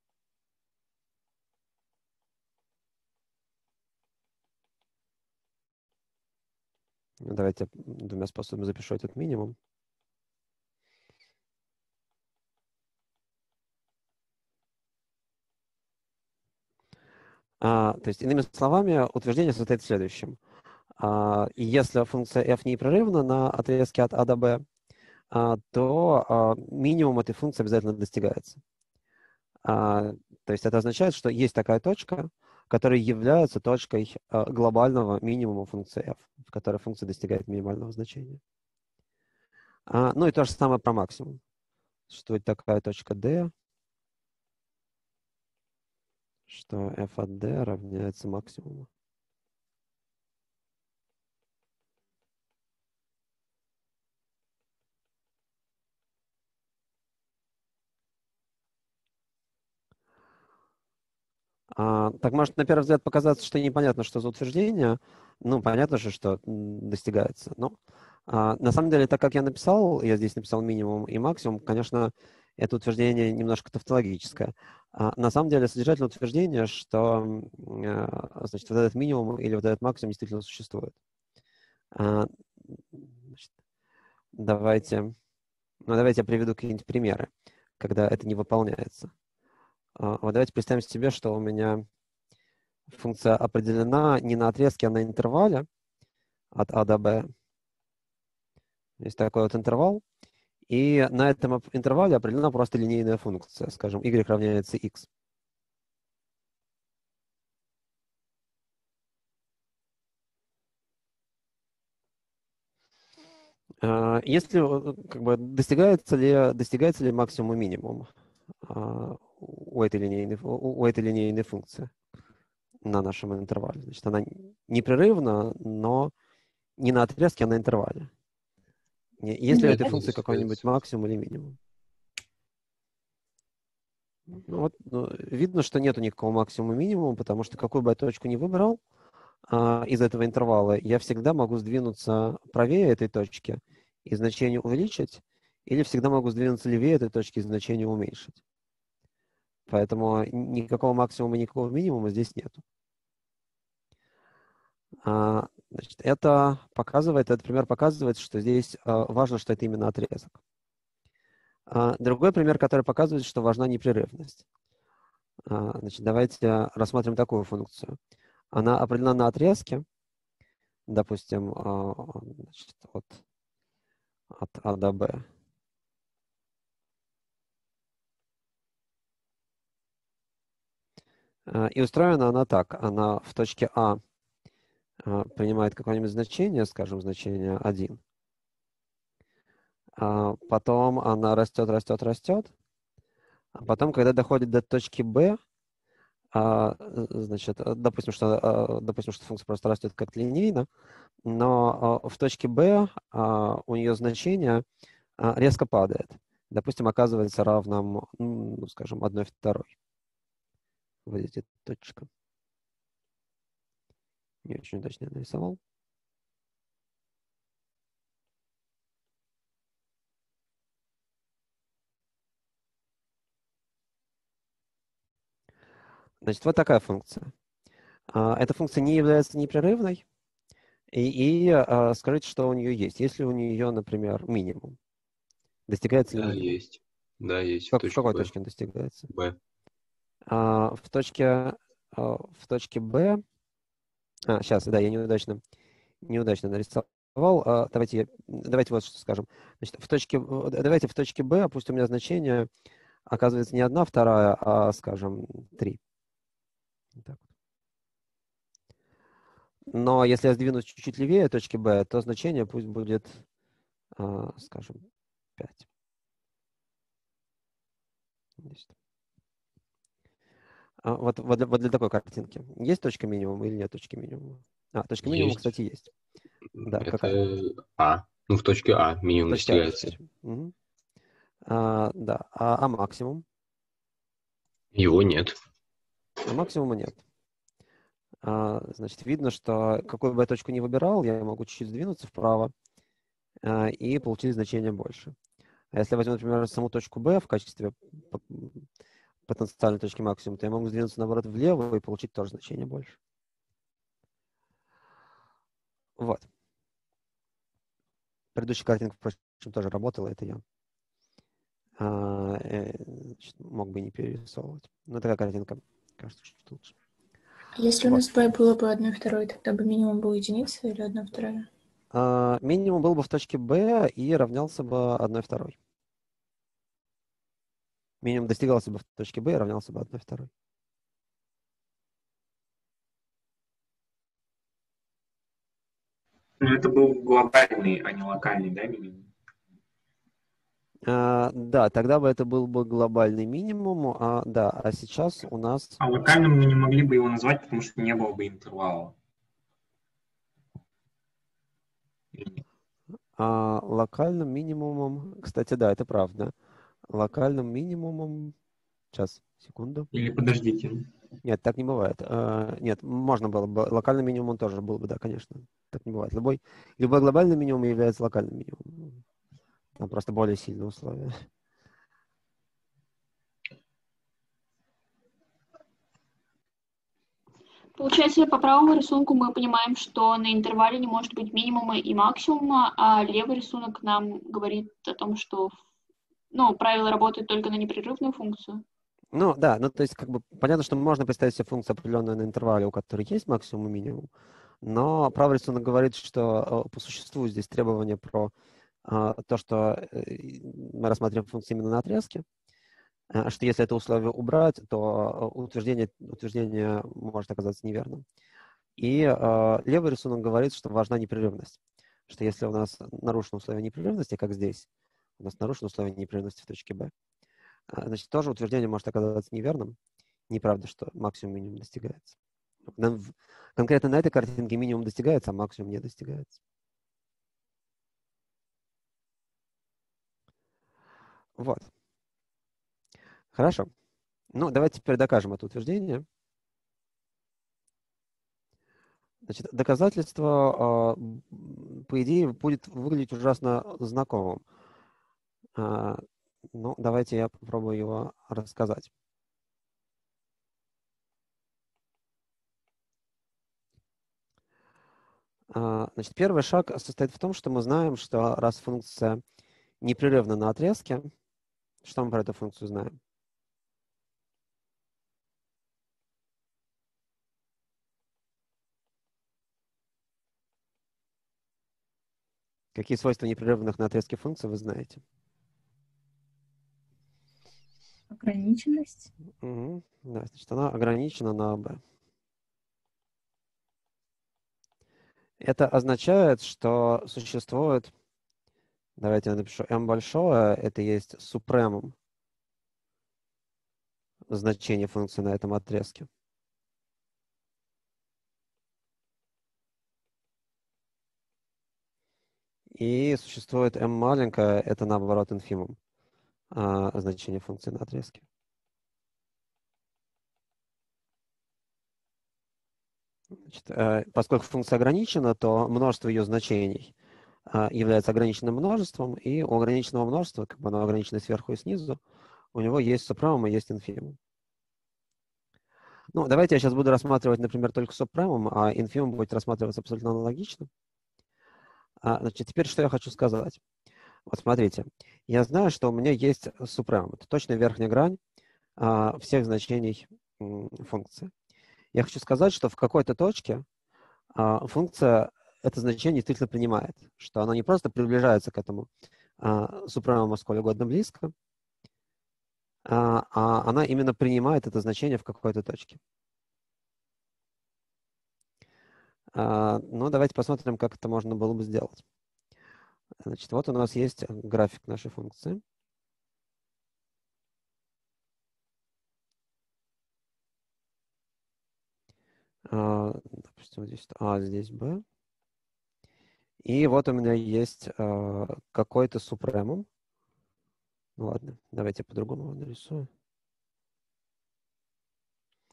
Давайте двумя способами запишу этот минимум. То есть, иными словами, утверждение состоит в следующем. И если функция f непрерывна на отрезке от a до b, то минимум этой функции обязательно достигается. То есть это означает, что есть такая точка, которая является точкой глобального минимума функции f, в которой функция достигает минимального значения. Ну и то же самое про максимум. Существует такая точка d, что f от d равняется максимуму. Так может на первый взгляд показаться, что непонятно, что за утверждение. Ну, понятно же, что достигается. Но на самом деле, так как я здесь написал минимум и максимум, конечно, это утверждение немножко тавтологическое. На самом деле содержательное утверждение, что значит, вот этот минимум или вот этот максимум действительно существует. Значит, давайте я приведу какие-нибудь примеры, когда это не выполняется. Вот давайте представим себе, что у меня функция определена не на отрезке, а на интервале от a до b. Есть такой вот интервал. И на этом интервале определена просто линейная функция. Скажем, y равняется x. Если как бы достигается ли максимум и минимум у этой линейной функции на нашем интервале. Значит, она непрерывна, но не на отрезке, а на интервале. Есть ли у этой функции какой-нибудь максимум или минимум? Видно, что нету никакого максимума и минимума, потому что какую бы я точку ни выбрал из этого интервала, я всегда могу сдвинуться правее этой точки и значение увеличить, или всегда могу сдвинуться левее этой точки и значение уменьшить. Поэтому никакого максимума и никакого минимума здесь нету. Значит, этот пример показывает, что здесь важно, что это именно отрезок. Другой пример, который показывает, что важна непрерывность. Значит, давайте рассмотрим такую функцию. Она определена на отрезке, допустим, значит, от a до b. И устроена она так. Она в точке А принимает какое-нибудь значение, скажем, значение 1. Потом она растет. А потом, когда доходит до точки B, значит, допустим, что функция просто растет как линейно, но в точке B у нее значение резко падает. Допустим, оказывается равным, скажем, 1/2. Вот здесь точка. Не очень удачно я нарисовал. Значит, вот такая функция. Эта функция не является непрерывной. И скажите, что у нее есть. Есть ли у нее, например, минимум? Достигается ли минимум? Есть. Да, есть. В какой точке он достигается? B. В точке B. Сейчас, да, я неудачно нарисовал. Давайте вот что скажем. Значит, давайте в точке B, пусть у меня значение оказывается не 1/2, а, скажем, 3. Так. Но если я сдвинусь чуть-чуть левее точки B, то значение пусть будет, скажем, 5. Вот для такой картинки. Есть точка минимума или нет точки минимума? Точка минимума, кстати, есть. Да, это какая? А. Ну, в точке А минимум достигается. Угу. Да. А максимум? Его нет. А максимума нет. Значит, видно, что какую бы я точку ни выбирал, я могу чуть-чуть сдвинуться вправо, и получили значение больше. А если я возьму, например, саму точку B в качестве потенциальной точки максимума, то я могу сдвинуться, наоборот, влево и получить тоже значение больше. Вот. Предыдущая картинка, впрочем, тоже работала, это я мог бы не перерисовывать. Но такая картинка, кажется, чуть лучше. А если у Вот. нас b было бы 1/2, тогда бы минимум был единица или 1/2? Минимум был бы в точке B и равнялся бы 1/2. Минимум достигался бы в точке B и равнялся бы 1/2. Но это был глобальный, а не локальный, да, минимум? Да, тогда бы это был бы глобальный минимум, да, а сейчас у нас... А локальным мы не могли бы его назвать, потому что не было бы интервала. Локальным минимумом, кстати, да, это правда. Локальным минимумом... Сейчас, секунду. Или подождите. Нет, так не бывает. Нет, можно было бы. Локальный минимум тоже был бы, да, конечно. Так не бывает. Любой глобальный минимум является локальным минимумом. Там просто более сильные условия. Получается, по правому рисунку мы понимаем, что на интервале не может быть минимума и максимума, а левый рисунок нам говорит о том, что правило работает только на непрерывную функцию. Ну, да, то есть, как бы, понятно, что можно представить себе функцию определенную на интервале, у которой есть максимум и минимум, но правый рисунок говорит, что по существу здесь требование про то, что мы рассматриваем функции именно на отрезке, что если это условие убрать, то утверждение может оказаться неверным. И левый рисунок говорит, что важна непрерывность, что если у нас нарушено условие непрерывности, как здесь, у нас нарушено условие непрерывности в точке B, значит, тоже утверждение может оказаться неверным. Неправда, что максимум минимум достигается. Конкретно на этой картинке минимум достигается, а максимум не достигается. Вот. Хорошо. Ну, давайте теперь докажем это утверждение. Значит, доказательство, по идее, будет выглядеть ужасно знакомым. Ну, давайте я попробую его рассказать. Значит, первый шаг состоит в том, что мы знаем, что раз функция непрерывна на отрезке, что мы про эту функцию знаем? Какие свойства непрерывных на отрезке функций вы знаете? Ограниченность. Угу. Да, значит, она ограничена на b. Это означает, что существует, давайте я напишу, m большое, это есть супремум значение функции на этом отрезке. И существует m маленькое, это наоборот инфимум значение функции на отрезке. Значит, поскольку функция ограничена, то множество ее значений является ограниченным множеством, и у ограниченного множества, как бы оно ограничено сверху и снизу, у него есть супремум и есть инфимум. Ну, давайте я сейчас буду рассматривать, например, только супремум, а инфимум будет рассматриваться абсолютно аналогично. Значит, теперь что я хочу сказать? Вот смотрите, я знаю, что у меня есть супремум. Это точно верхняя грань всех значений функции. Я хочу сказать, что в какой-то точке функция это значение действительно принимает, что она не просто приближается к этому супремуму сколь угодно близко, а она именно принимает это значение в какой-то точке. Ну, давайте посмотрим, как это можно было бы сделать. Значит, вот у нас есть график нашей функции. Допустим, здесь А, здесь Б. И вот у меня есть какой-то супремум. Ну ладно, давайте я по-другому его нарисую.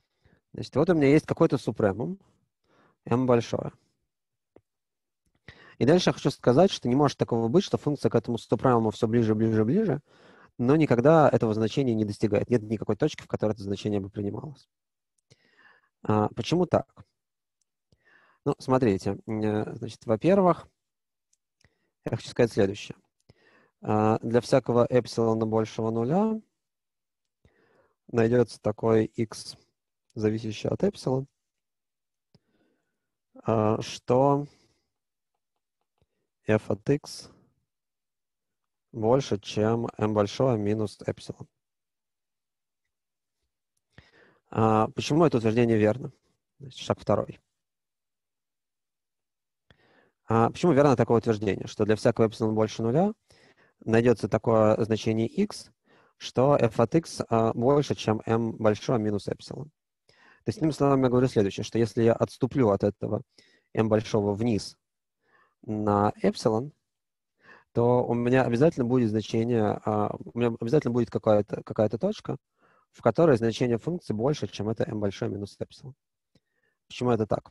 Значит, вот у меня есть какой-то супремум, m большое. И дальше я хочу сказать, что не может такого быть, что функция к этому субпраймуму все ближе, ближе, ближе, но никогда этого значения не достигает. Нет никакой точки, в которой это значение бы принималось. Почему так? Ну, смотрите, значит, во-первых, я хочу сказать следующее. Для всякого эпсилона большего нуля найдется такой x, зависящий от эпсилон, что f от x больше, чем m большое минус эпсилон. Почему это утверждение верно? Значит, шаг второй. Почему верно такое утверждение, что для всякого эпсилон больше нуля найдется такое значение x, что f от x больше, чем m большое минус эпсилон? То есть, иными словами, я говорю следующее, что если я отступлю от этого m большого вниз на эпсилон, то у меня обязательно будет значение, у меня обязательно будет какая-то точка, в которой значение функции больше, чем это m большое минус эпсилон. Почему это так?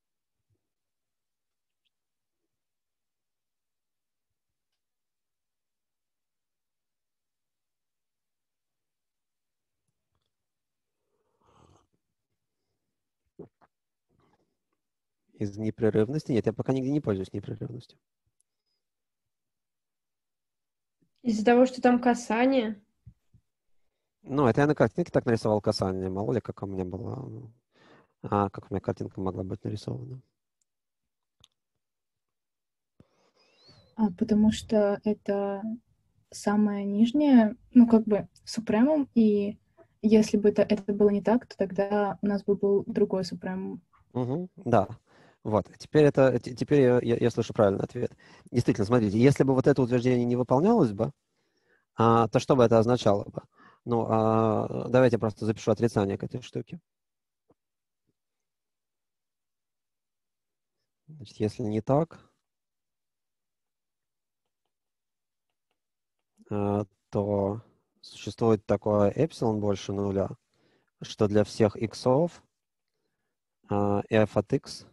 Из непрерывности? Нет, я пока нигде не пользуюсь непрерывностью. Из-за того, что там касание. Ну, это я на картинке так нарисовал касание. Мало ли, как у меня была... как у меня картинка могла быть нарисована. Потому что это самое нижнее, ну, как бы, супремум, и если бы это было не так, то тогда у нас бы был другой супремум. Да. Вот. Теперь я слышу правильный ответ. Действительно, смотрите, если бы вот это утверждение не выполнялось бы, то что бы это означало бы? Ну, давайте я просто запишу отрицание к этой штуке. Значит, если не так, то существует такое эпсилон больше нуля, что для всех иксов f от x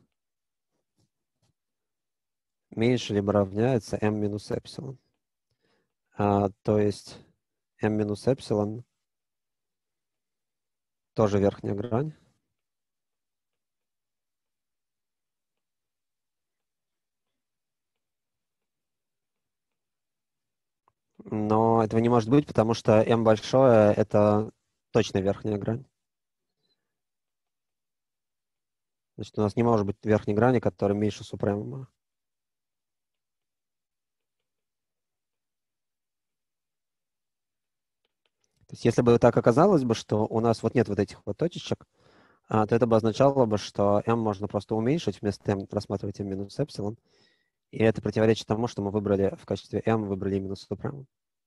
меньше либо равняется m минус эпсилон. То есть m минус эпсилон тоже верхняя грань. Но этого не может быть, потому что m большое — это точно верхняя грань. Значит, у нас не может быть верхней грани, которая меньше супремума. То есть если бы так оказалось бы, что у нас вот нет вот этих вот точечек, то это бы означало бы, что m можно просто уменьшить, вместо m рассматривать m минус эпсилон. И это противоречит тому, что мы выбрали в качестве m, выбрали именно супремум.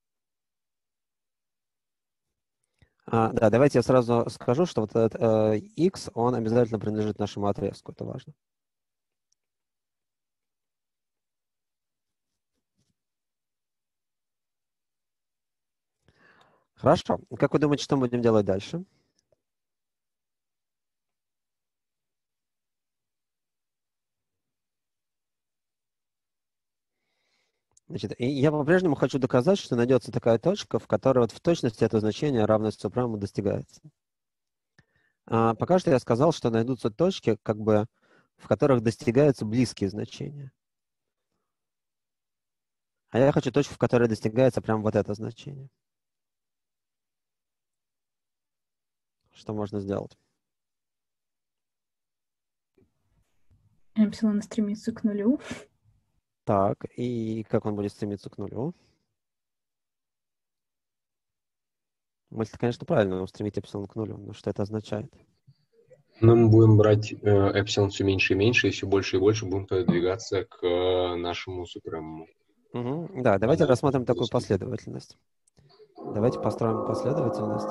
Да, давайте я сразу скажу, что вот этот x, он обязательно принадлежит нашему отрезку. Это важно. Хорошо. Как вы думаете, что мы будем делать дальше? Значит, и я по-прежнему хочу доказать, что найдется такая точка, в которой вот в точности это значение равное супремуму достигается. Пока что я сказал, что найдутся точки, как бы, в которых достигаются близкие значения. А я хочу точку, в которой достигается прям вот это значение. Что можно сделать? Эпсилон стремится к нулю. Так, и как он будет стремиться к нулю? Мысль, конечно, правильная, устремить эпсилон к нулю, но что это означает? Но мы будем брать эпсилон все меньше и меньше, и все больше и больше будем продвигаться к нашему супремуму. Да, давайте рассмотрим такую последовательность. Давайте построим последовательность.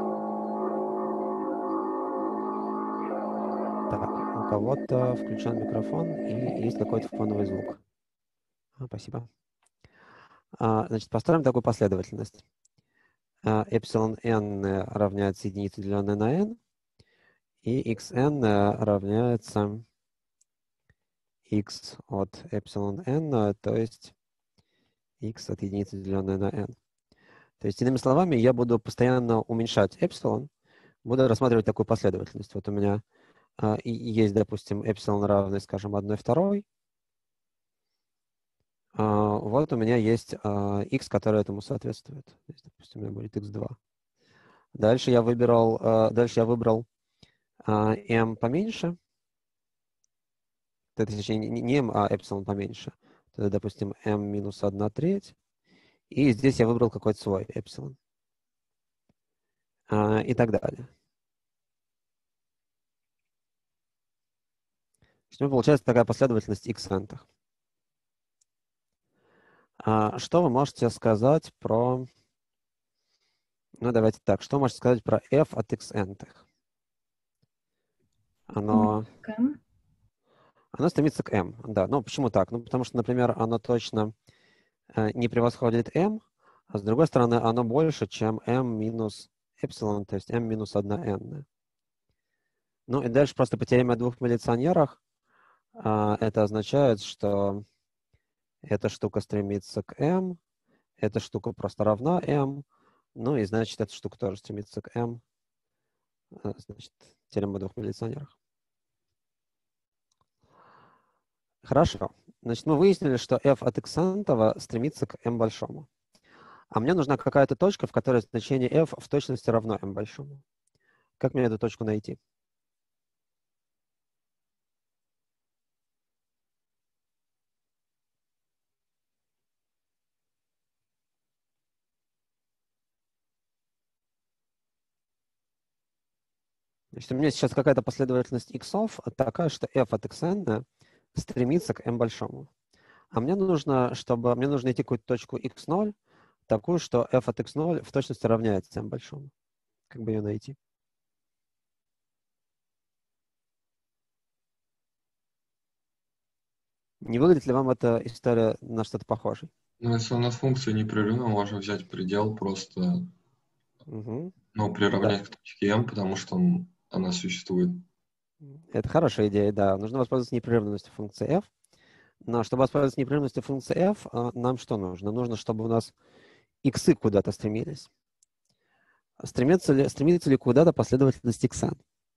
Так, у кого-то включен микрофон и есть какой-то фоновый звук. Спасибо. Значит, построим такую последовательность. Эпсилон n равняется единице, деленной на n, и xn равняется x от эпсилон n, то есть x от единицы, деленное на n. То есть, иными словами, я буду постоянно уменьшать эпсилон, буду рассматривать такую последовательность. Вот у меня есть, допустим, эпсилон равный, скажем, 1/2. Вот у меня есть x, который этому соответствует. То есть, допустим, у меня будет x2. Дальше я выбрал m поменьше. Это, точнее, не m, а эпсилон поменьше. Это, допустим, m минус 1/3. И здесь я выбрал какой-то свой эпсилон. И так далее. То есть, получается такая последовательность x-ентах. Что вы можете сказать про... Ну, давайте так. Что вы можете сказать про f от x-ентых? Оно стремится к m. Да, ну почему так? Ну, потому что, например, оно точно не превосходит m, а с другой стороны, оно больше, чем m минус эпсилон, то есть m минус 1n. Ну и дальше просто по теореме о двух милиционерах это означает, что эта штука стремится к m, эта штука просто равна m, ну и значит, эта штука тоже стремится к m. Значит, теорема о двух милиционерах. Хорошо. Значит, мы выяснили, что f от x-ентого стремится к m большому. А мне нужна какая-то точка, в которой значение f в точности равно m большому. Как мне эту точку найти? Значит, у меня сейчас какая-то последовательность иксов такая, что f от xn стремится к m большому. А мне нужно найти какую-то точку x0, такую, что f от x0 в точности равняется m большому. Как бы ее найти? Не выглядит ли вам эта история на что-то похожей? Ну, если у нас функция непрерывна, можно взять предел просто, приравнять к точке m, потому что она существует. Это хорошая идея, да. Нужно воспользоваться непрерывностью функции f. Но чтобы воспользоваться непрерывностью функции f, нам что нужно? Нужно, чтобы у нас иксы куда-то стремились. Стремится ли куда-то последовательность икса?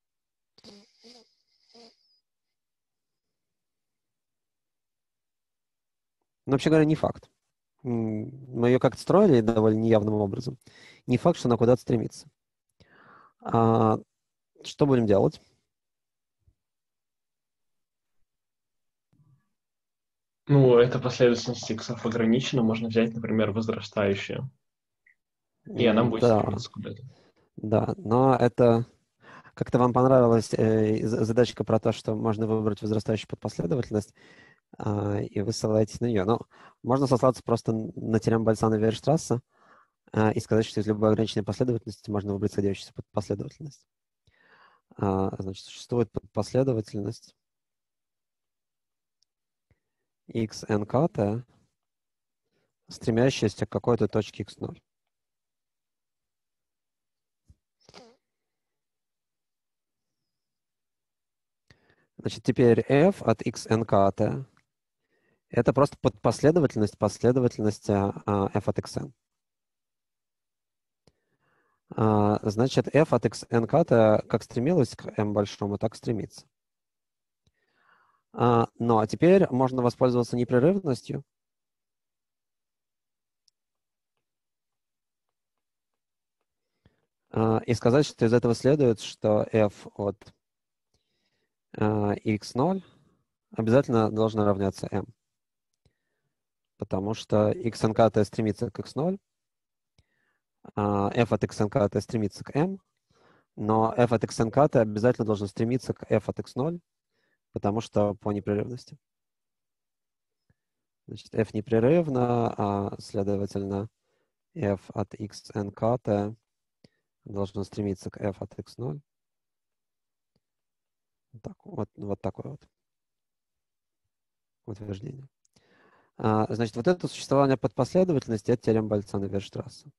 Ну, вообще говоря, не факт. Мы ее как-то строили довольно неявным образом. Не факт, что она куда-то стремится. Что будем делать? Ну, эта последовательность иксов ограничена. Можно взять, например, возрастающую. И она будет стремиться куда-то. Да, но это... Как-то вам понравилась задачка про то, что можно выбрать возрастающую подпоследовательность, и вы ссылаетесь на нее. Но можно сослаться просто на теорему Бальцана-Вейерштрасса и сказать, что из любой ограниченной последовательности можно выбрать сходящуюся подпоследовательность. Значит, существует подпоследовательность xnkt, стремящаяся к какой-то точке x0. Значит, теперь f от xnkt это просто последовательность f от xn. Значит, f от xnkt как стремилась к m большому, так стремится. Ну, а теперь можно воспользоваться непрерывностью. И сказать, что из этого следует, что f от x0 обязательно должно равняться m. Потому что xnkt стремится к x0, f от xnkt стремится к m, но f от xnkt обязательно должен стремиться к f от x0, потому что по непрерывности. Значит, f непрерывно, следовательно, f от xnkt должно стремиться к f от x0. Вот такое вот утверждение. Значит, вот это существование подпоследовательности — это теорема Бальцана-Вейерштрасса.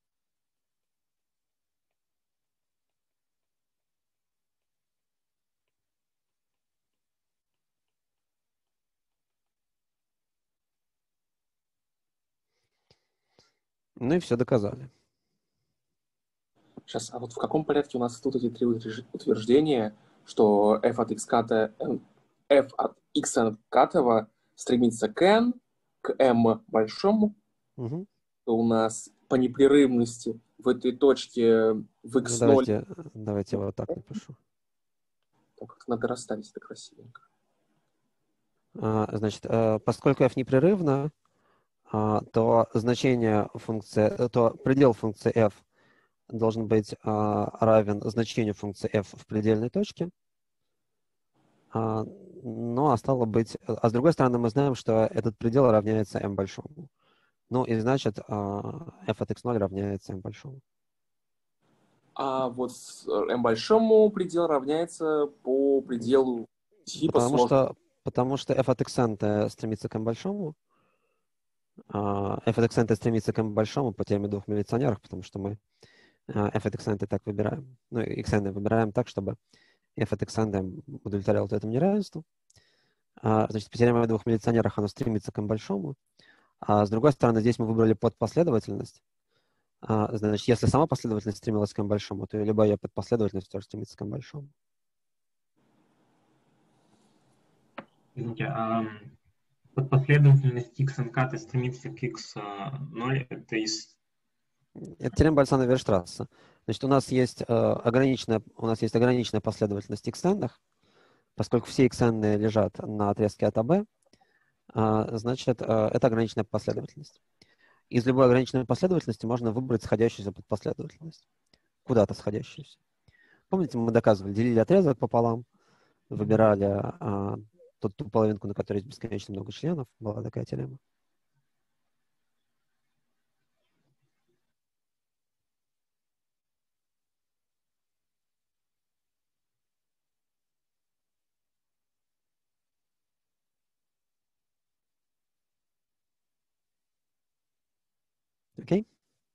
Ну и все доказали. Сейчас, а вот в каком порядке у нас тут эти три утверждения, что f от xn катого стремится к n, к m большому, Угу. то у нас по непрерывности в этой точке в Ну, x0... давайте я вот так напишу. Так, надо расставить это красивенько. Значит, поскольку f непрерывно, то значение функции, то предел функции f должен быть равен значению функции f в предельной точке. Ну, а стало быть... А с другой стороны, мы знаем, что этот предел равняется m большому. Ну, и значит, f от x0 равняется m большому. А вот m большому предел равняется по пределу типа сложного. Потому что f от xn стремится к m большому. F от xn стремится к m большому по теореме двух милиционеров, потому что мы f от xn так выбираем. Ну, xn выбираем так, чтобы f от xn удовлетворял вот этому неравенству. Значит, по теореме о двух милиционерах оно стремится к m большому. А с другой стороны, здесь мы выбрали подпоследовательность. Значит, если сама последовательность стремилась к m большому, то любая подпоследовательность тоже стремится к m большому. Извините, а подпоследовательность xnk стремится к x0, это из... Это теорема Больцана-Вейерштрасса. Значит, у нас есть ограниченная последовательность xn, поскольку все xn лежат на отрезке от AB, значит, это ограниченная последовательность. Из любой ограниченной последовательности можно выбрать сходящуюся подпоследовательность. Куда-то сходящуюся. Помните, мы доказывали, делили отрезок пополам, выбирали ту половинку, на которой есть бесконечно много членов. Была такая теорема. Окей?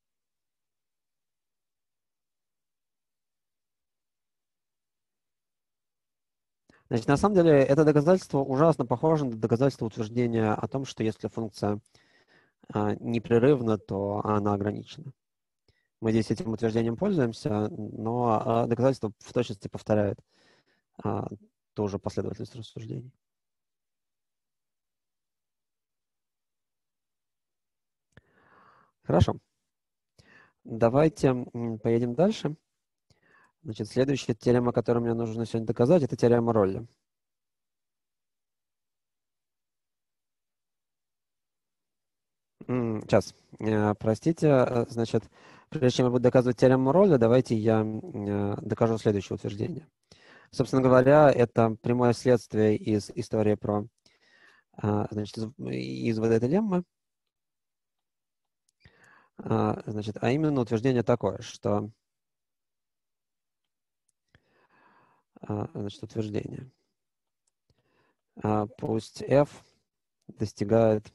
Значит, на самом деле, это доказательство ужасно похоже на доказательство утверждения о том, что если функция непрерывна, то она ограничена. Мы здесь этим утверждением пользуемся, но доказательство в точности повторяет ту же последовательность рассуждений. Хорошо. Давайте поедем дальше. Значит, следующая теорема, которую мне нужно сегодня доказать, это теорема Ролля. Сейчас. Простите. Значит, прежде чем я буду доказывать теорему Ролля, давайте я докажу следующее утверждение. Собственно говоря, это прямое следствие из истории про, значит, из вот этой леммы. Значит, а именно утверждение такое, что, значит, утверждение. Пусть f достигает,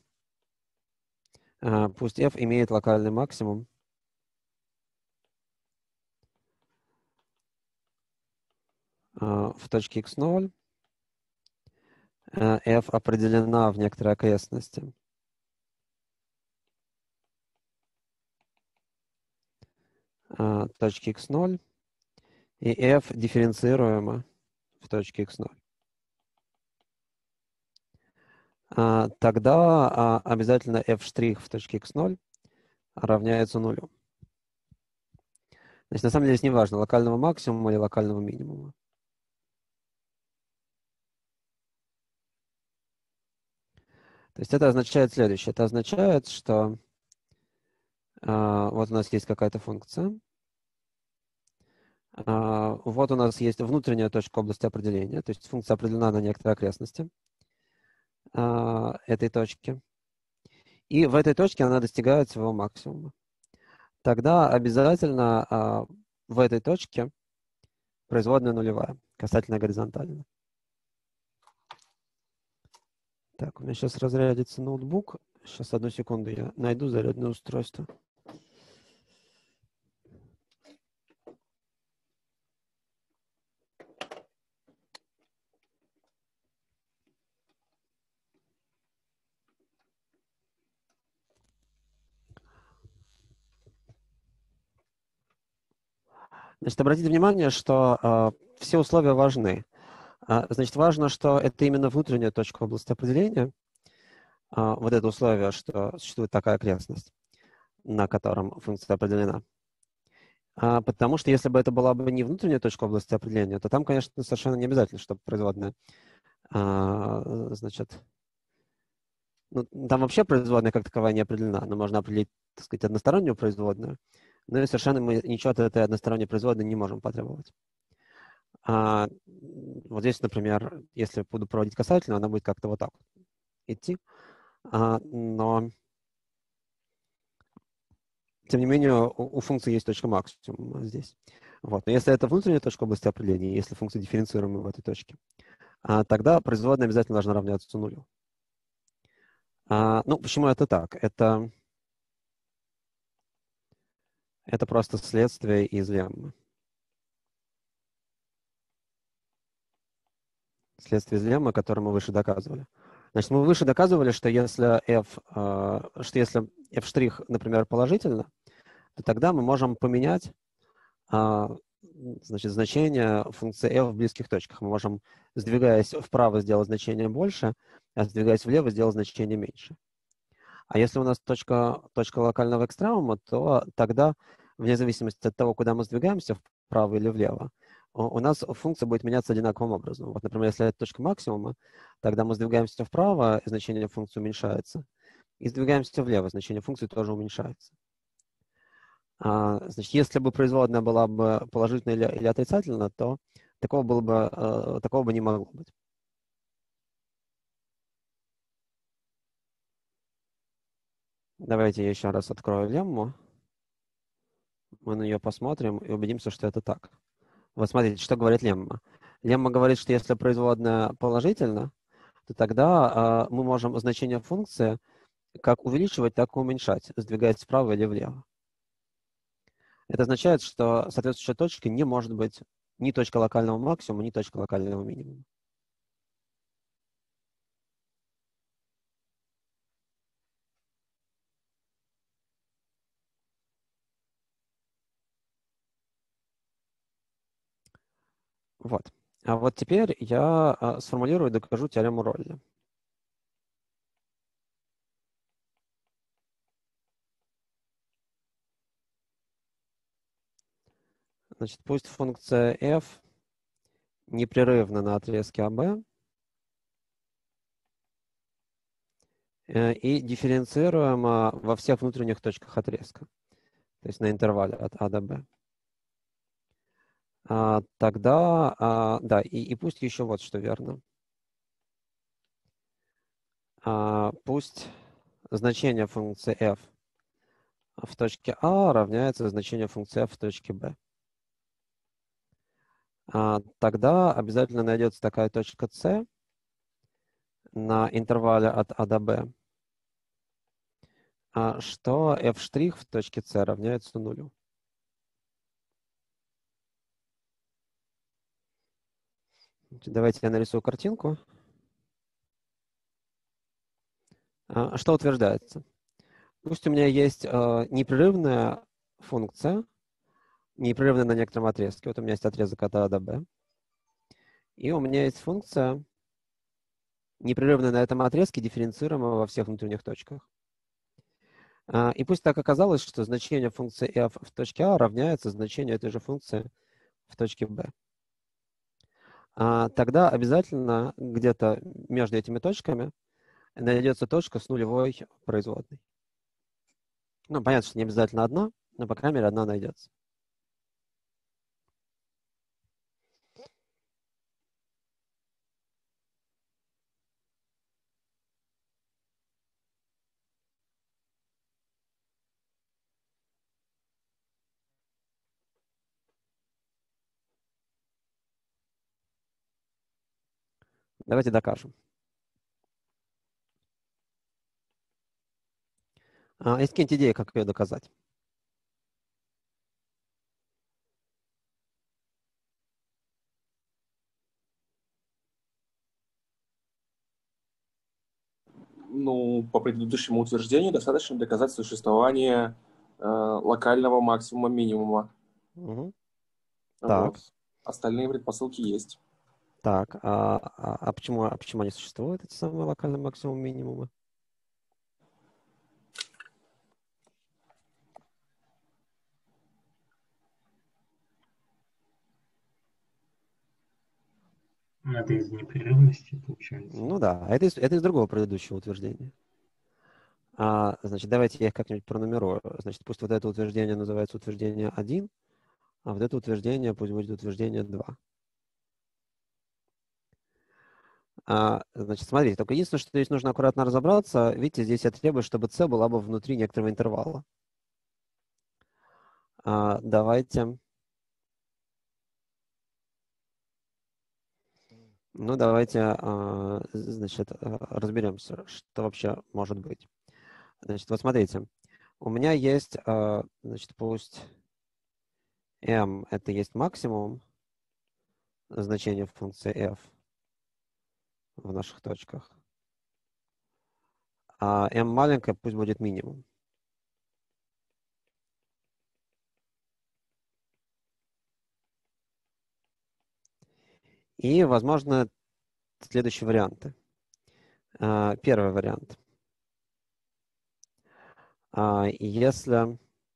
пусть f имеет локальный максимум в точке x0, f определена в некоторой окрестности точки x0, и f дифференцируема в точке x0. Тогда обязательно f' в точке x0 равняется нулю. Значит, на самом деле здесь не важно, локального максимума или локального минимума. То есть это означает следующее. Это означает, что вот у нас есть какая-то функция. Вот у нас есть внутренняя точка области определения. То есть функция определена на некоторой окрестности этой точки. И в этой точке она достигает своего максимума. Тогда обязательно в этой точке производная нулевая, касательно горизонтальная. Так, у меня сейчас разрядится ноутбук. Сейчас, одну секунду, я найду зарядное устройство. Значит, обратите внимание, что все условия важны. Значит, важно, что это именно внутренняя точка области определения. Вот это условие, что существует такая окрестность, на котором функция определена. Потому что если бы это была бы не внутренняя точка области определения, то там, конечно, совершенно не обязательно, чтобы производная, значит, ну, там вообще производная как таковая не определена, но можно определить, так сказать, одностороннюю производную, но и совершенно мы ничего от этой односторонней производной не можем потребовать. Вот здесь, например, если буду проводить касательную, она будет как-то вот так вот идти, но тем не менее у функции есть точка максимума здесь. Вот. Но если это внутренняя точка области определения, если функция дифференцируема в этой точке, тогда производная обязательно должна равняться нулю. Ну, почему это так? Это просто следствие из леммы. Следствие из леммы, которое мы выше доказывали. Значит, мы выше доказывали, что если f', например, положительно, то тогда мы можем поменять значит, значение функции f в близких точках. Мы можем, сдвигаясь вправо, сделать значение больше, а сдвигаясь влево, сделать значение меньше. А если у нас точка локального экстремума, то тогда, вне зависимости от того, куда мы сдвигаемся, вправо или влево, у нас функция будет меняться одинаковым образом. Вот, например, если это точка максимума, тогда мы сдвигаемся вправо, и значение функции уменьшается. И сдвигаемся влево, значение функции тоже уменьшается. Значит, если бы производная была бы положительна или отрицательна, то такого бы не могло быть. Давайте я еще раз открою лемму. Мы на нее посмотрим и убедимся, что это так. Вот смотрите, что говорит лемма. Лемма говорит, что если производная положительна, то тогда мы можем значение функции как увеличивать, так и уменьшать, сдвигаясь вправо или влево. Это означает, что соответствующая точка не может быть ни точка локального максимума, ни точка локального минимума. Вот. А вот теперь я сформулирую и докажу теорему Ролля. Значит, пусть функция f непрерывна на отрезке АБ и дифференцируема во всех внутренних точках отрезка, то есть на интервале от А до Б. Тогда, да, и пусть еще вот что верно. Пусть значение функции f в точке А равняется значению функции f в точке B. Тогда обязательно найдется такая точка C на интервале от А до B, что f' в точке C равняется нулю. Давайте я нарисую картинку. Что утверждается? Пусть у меня есть непрерывная функция, непрерывная на некотором отрезке. Вот у меня есть отрезок от А до Б. И у меня есть функция, непрерывная на этом отрезке, дифференцируемая во всех внутренних точках. И пусть так оказалось, что значение функции f в точке А равняется значению этой же функции в точке B. Тогда обязательно где-то между этими точками найдется точка с нулевой производной. Ну, понятно, что не обязательно одна, но, по крайней мере, одна найдется. Давайте докажем. Есть какие-нибудь идеи, как ее доказать? Ну, по предыдущему утверждению достаточно доказать существование локального максимума-минимума. Угу. Так, Вот. Остальные предпосылки есть. так. Почему они существуют, эти самые локальные максимумы, минимумы? Это из непрерывности, получается. Ну да, это из другого предыдущего утверждения. Значит, давайте я их как-нибудь пронумерую. Значит, пусть вот это утверждение называется утверждение 1, а вот это утверждение пусть будет утверждение 2. Значит, смотрите, только единственное, что здесь нужно аккуратно разобраться. Видите, здесь я требую, чтобы c была бы внутри некоторого интервала. Давайте... Ну, давайте, значит, разберемся, что вообще может быть. Значит, вот смотрите. У меня есть, значит, пусть m — это есть максимум значения функции f в наших точках, а m маленькая пусть будет минимум. И, возможно, следующие варианты. Первый вариант. Если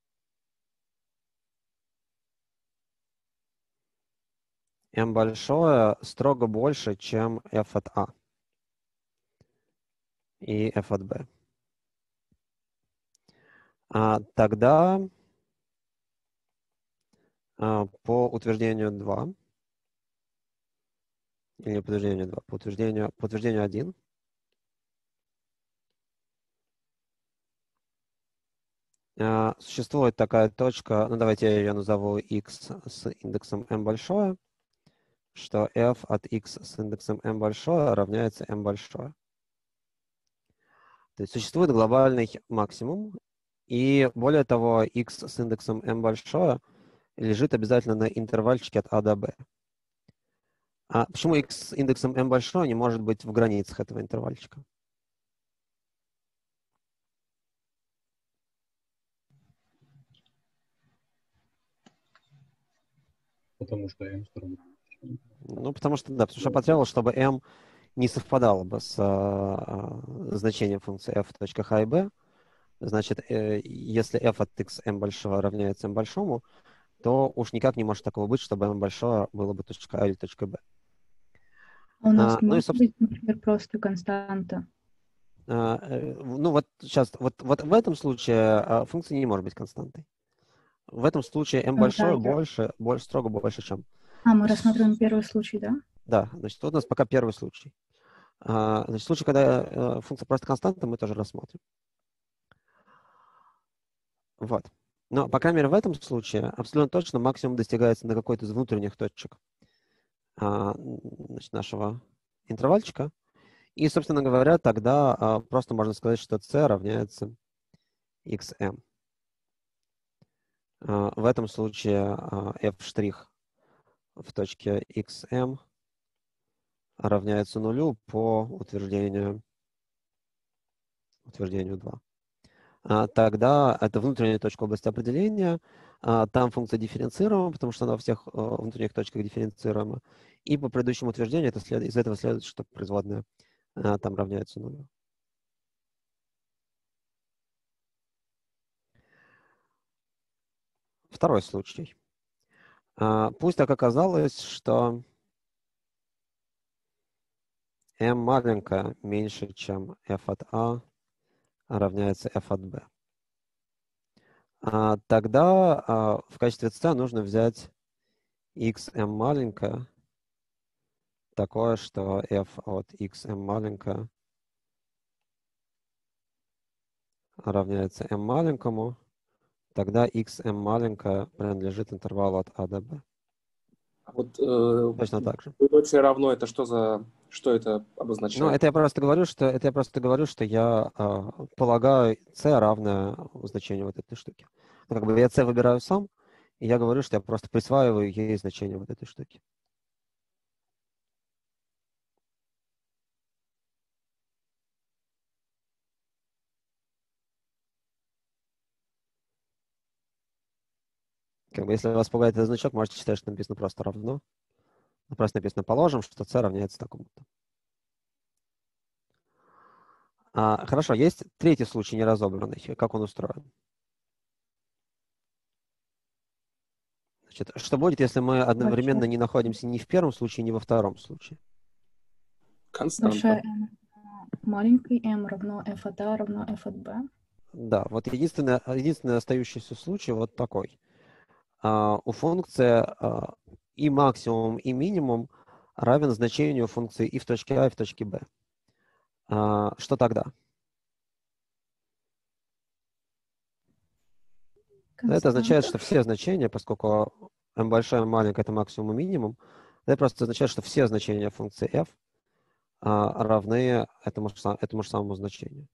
m большое строго больше, чем f от a и f от b, тогда по утверждению 2, или по утверждению 2, по утверждению 1, существует такая точка, ну давайте я ее назову x с индексом m большое, что f от x с индексом m большое равняется m большое. То есть существует глобальный максимум, и более того, x с индексом m большое лежит обязательно на интервальчике от a до b. А почему x с индексом m большое не может быть в границах этого интервальчика? Потому что m строго. Ну, потому что потребовалось, чтобы m не совпадало бы с значением функции f в точках a и b. Значит, если f от x m большого равняется m большому, то уж никак не может такого быть, чтобы m большое было бы точка a или точка b. У нас не Ну и, может собственно, быть, например, просто константа. ну вот сейчас, вот в этом случае функция не может быть константой. В этом случае m Да, большое я... больше, строго больше, чем... Мы рассматриваем первый случай, да? Да, значит, вот у нас пока первый случай. Значит, случай, когда функция просто константа, мы тоже рассмотрим. Вот. Но, по крайней мере, в этом случае абсолютно точно максимум достигается на какой-то из внутренних точек значит, нашего интервальчика. И, собственно говоря, тогда просто можно сказать, что c равняется xm. В этом случае f' в точке xm равняется нулю по утверждению 2. Тогда это внутренняя точка области определения. Там функция дифференцируема, потому что она во всех внутренних точках дифференцируема. И по предыдущему утверждению из этого следует, что производная там равняется нулю. Второй случай. Пусть так оказалось, что m маленькая меньше, чем f от a равняется f от b. Тогда в качестве c нужно взять xm маленькая, такое, что f от xm маленькая равняется m маленькому, тогда xm маленькая принадлежит интервалу от a до b. Вот Точно так же. двоеточие равно, это что это Ну, обозначает? это я просто говорю, что я полагаю c равное значению вот этой штуки. Ну, как бы я c выбираю сам, и я говорю, что я просто присваиваю ей значение вот этой штуки. Как бы, если вас пугает этот значок, можете считать, что написано просто равно. Просто написано положим, что c равняется такому-то. Хорошо, есть третий случай неразобранный. Как он устроен? Значит, что будет, если мы одновременно не находимся ни в первом случае, ни во втором случае? Большая m, маленький m равно f от a равно f от b. Да, вот единственный остающийся случай вот такой. У функции и максимум, и минимум равен значению функции и в точке а, и в точке b. Что тогда? Это означает, что все значения, поскольку m большое, m маленькое — это максимум и минимум, это просто означает, что все значения функции f равны этому же самому значению.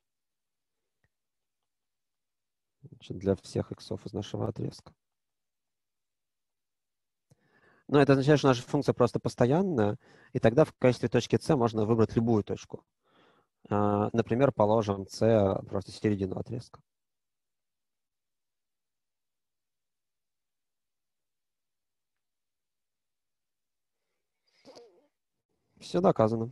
Значит, для всех иксов из нашего отрезка. Но это означает, что наша функция просто постоянная, и тогда в качестве точки c можно выбрать любую точку. Например, положим c просто середину отрезка. Все доказано.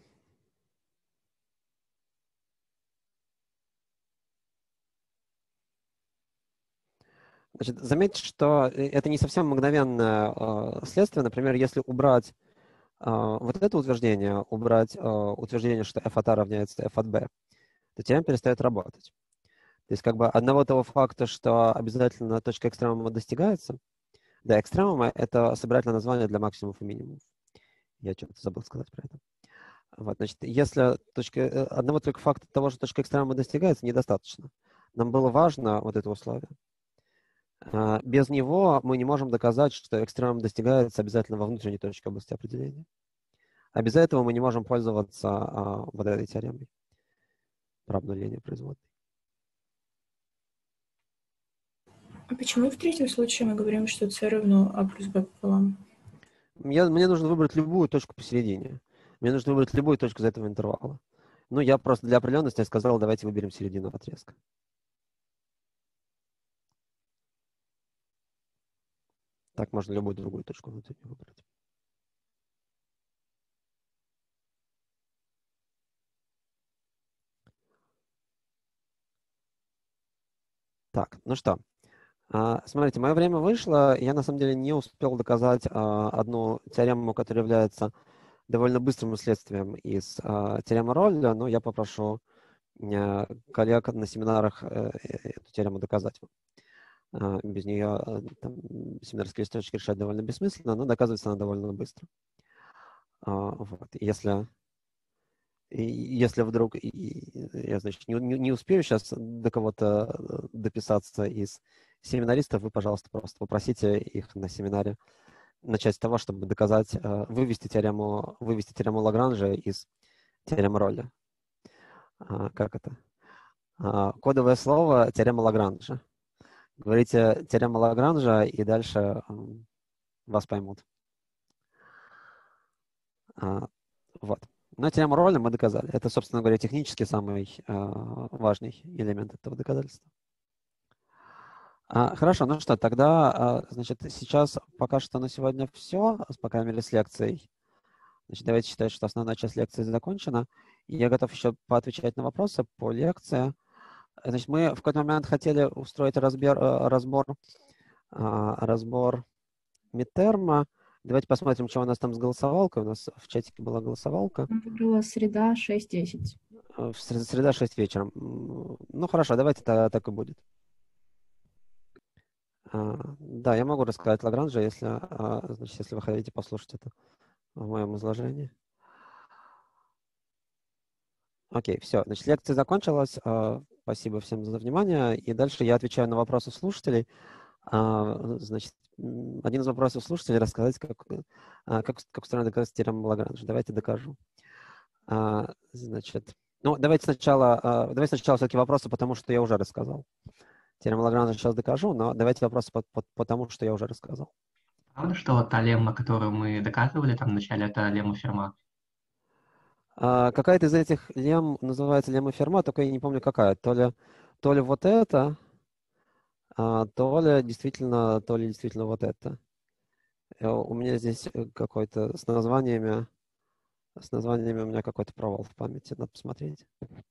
Значит, заметьте, что это не совсем мгновенное следствие. Например, если убрать вот это утверждение, убрать утверждение, что f от a равняется f от b, то теорема перестает работать. То есть как бы одного того факта, что обязательно точка экстремума достигается, да, экстремума — это собирательное название для максимумов и минимумов. Я что-то забыл сказать про это. Вот, значит, если одного только факта того, что точка экстремума достигается, недостаточно. Нам было важно вот это условие. Без него мы не можем доказать, что экстремум достигается обязательно во внутренней точке области определения. А без этого мы не можем пользоваться вот этой теоремой про обнуление производной. А почему в третьем случае мы говорим, что c равно a плюс b пополам? Мне нужно выбрать любую точку посередине. Мне нужно выбрать любую точку из этого интервала. Ну, я просто для определенности сказал, давайте выберем середину отрезка. Так можно любую другую точку внутри выбрать. Так, ну что. Смотрите, мое время вышло. Я на самом деле не успел доказать одну теорему, которая является довольно быстрым следствием из теоремы Ролля, но я попрошу коллег на семинарах эту теорему доказать вам. Без нее семинарские листочки решать довольно бессмысленно, но доказывается она довольно быстро. Вот. Если вдруг я, значит, не успею сейчас до кого-то дописаться из семинаристов, вы, пожалуйста, просто попросите их на семинаре начать с того, чтобы доказать, вывести теорему Лагранжа из теоремы Ролля. Как это? Кодовое слово — теорема Лагранжа. Говорите теорема Лагранжа, и дальше вас поймут. Вот. Но теорему Ролля мы доказали. Это, собственно говоря, технически самый важный элемент этого доказательства. Хорошо, ну что, тогда, значит, сейчас пока что на сегодня все, по крайней мере, с лекцией. Значит, давайте считать, что основная часть лекции закончена. И я готов еще поотвечать на вопросы по лекции. Значит, мы в какой-то момент хотели устроить разбор мидтерма. Давайте посмотрим, что у нас там с голосовалкой. У нас в чатике была голосовалка. Выбрала среда 6:10. Среда 6 вечера. Ну, хорошо, давайте так и будет. Да, я могу рассказать Лагранжа, если вы хотите послушать это в моем изложении. Окей, все. Значит, лекция закончилась. Спасибо всем за внимание. И дальше я отвечаю на вопросы слушателей. Значит, один из вопросов слушателей — рассказать, как устроена доказательство теоремы Лагранжа. Давайте докажу. Значит, ну, давайте сначала все-таки вопросы, потому что я уже рассказал. Теорему Лагранжа сейчас докажу, но давайте вопросы по тому, что я уже рассказал. Правда, что та лемма, которую мы доказывали там вначале, это лемма Ферма? Какая-то из этих лемм называется лемма Ферма, только я не помню какая. То ли вот это, то ли действительно вот это. У меня здесь какой-то с названиями у меня какой-то провал в памяти, надо посмотреть.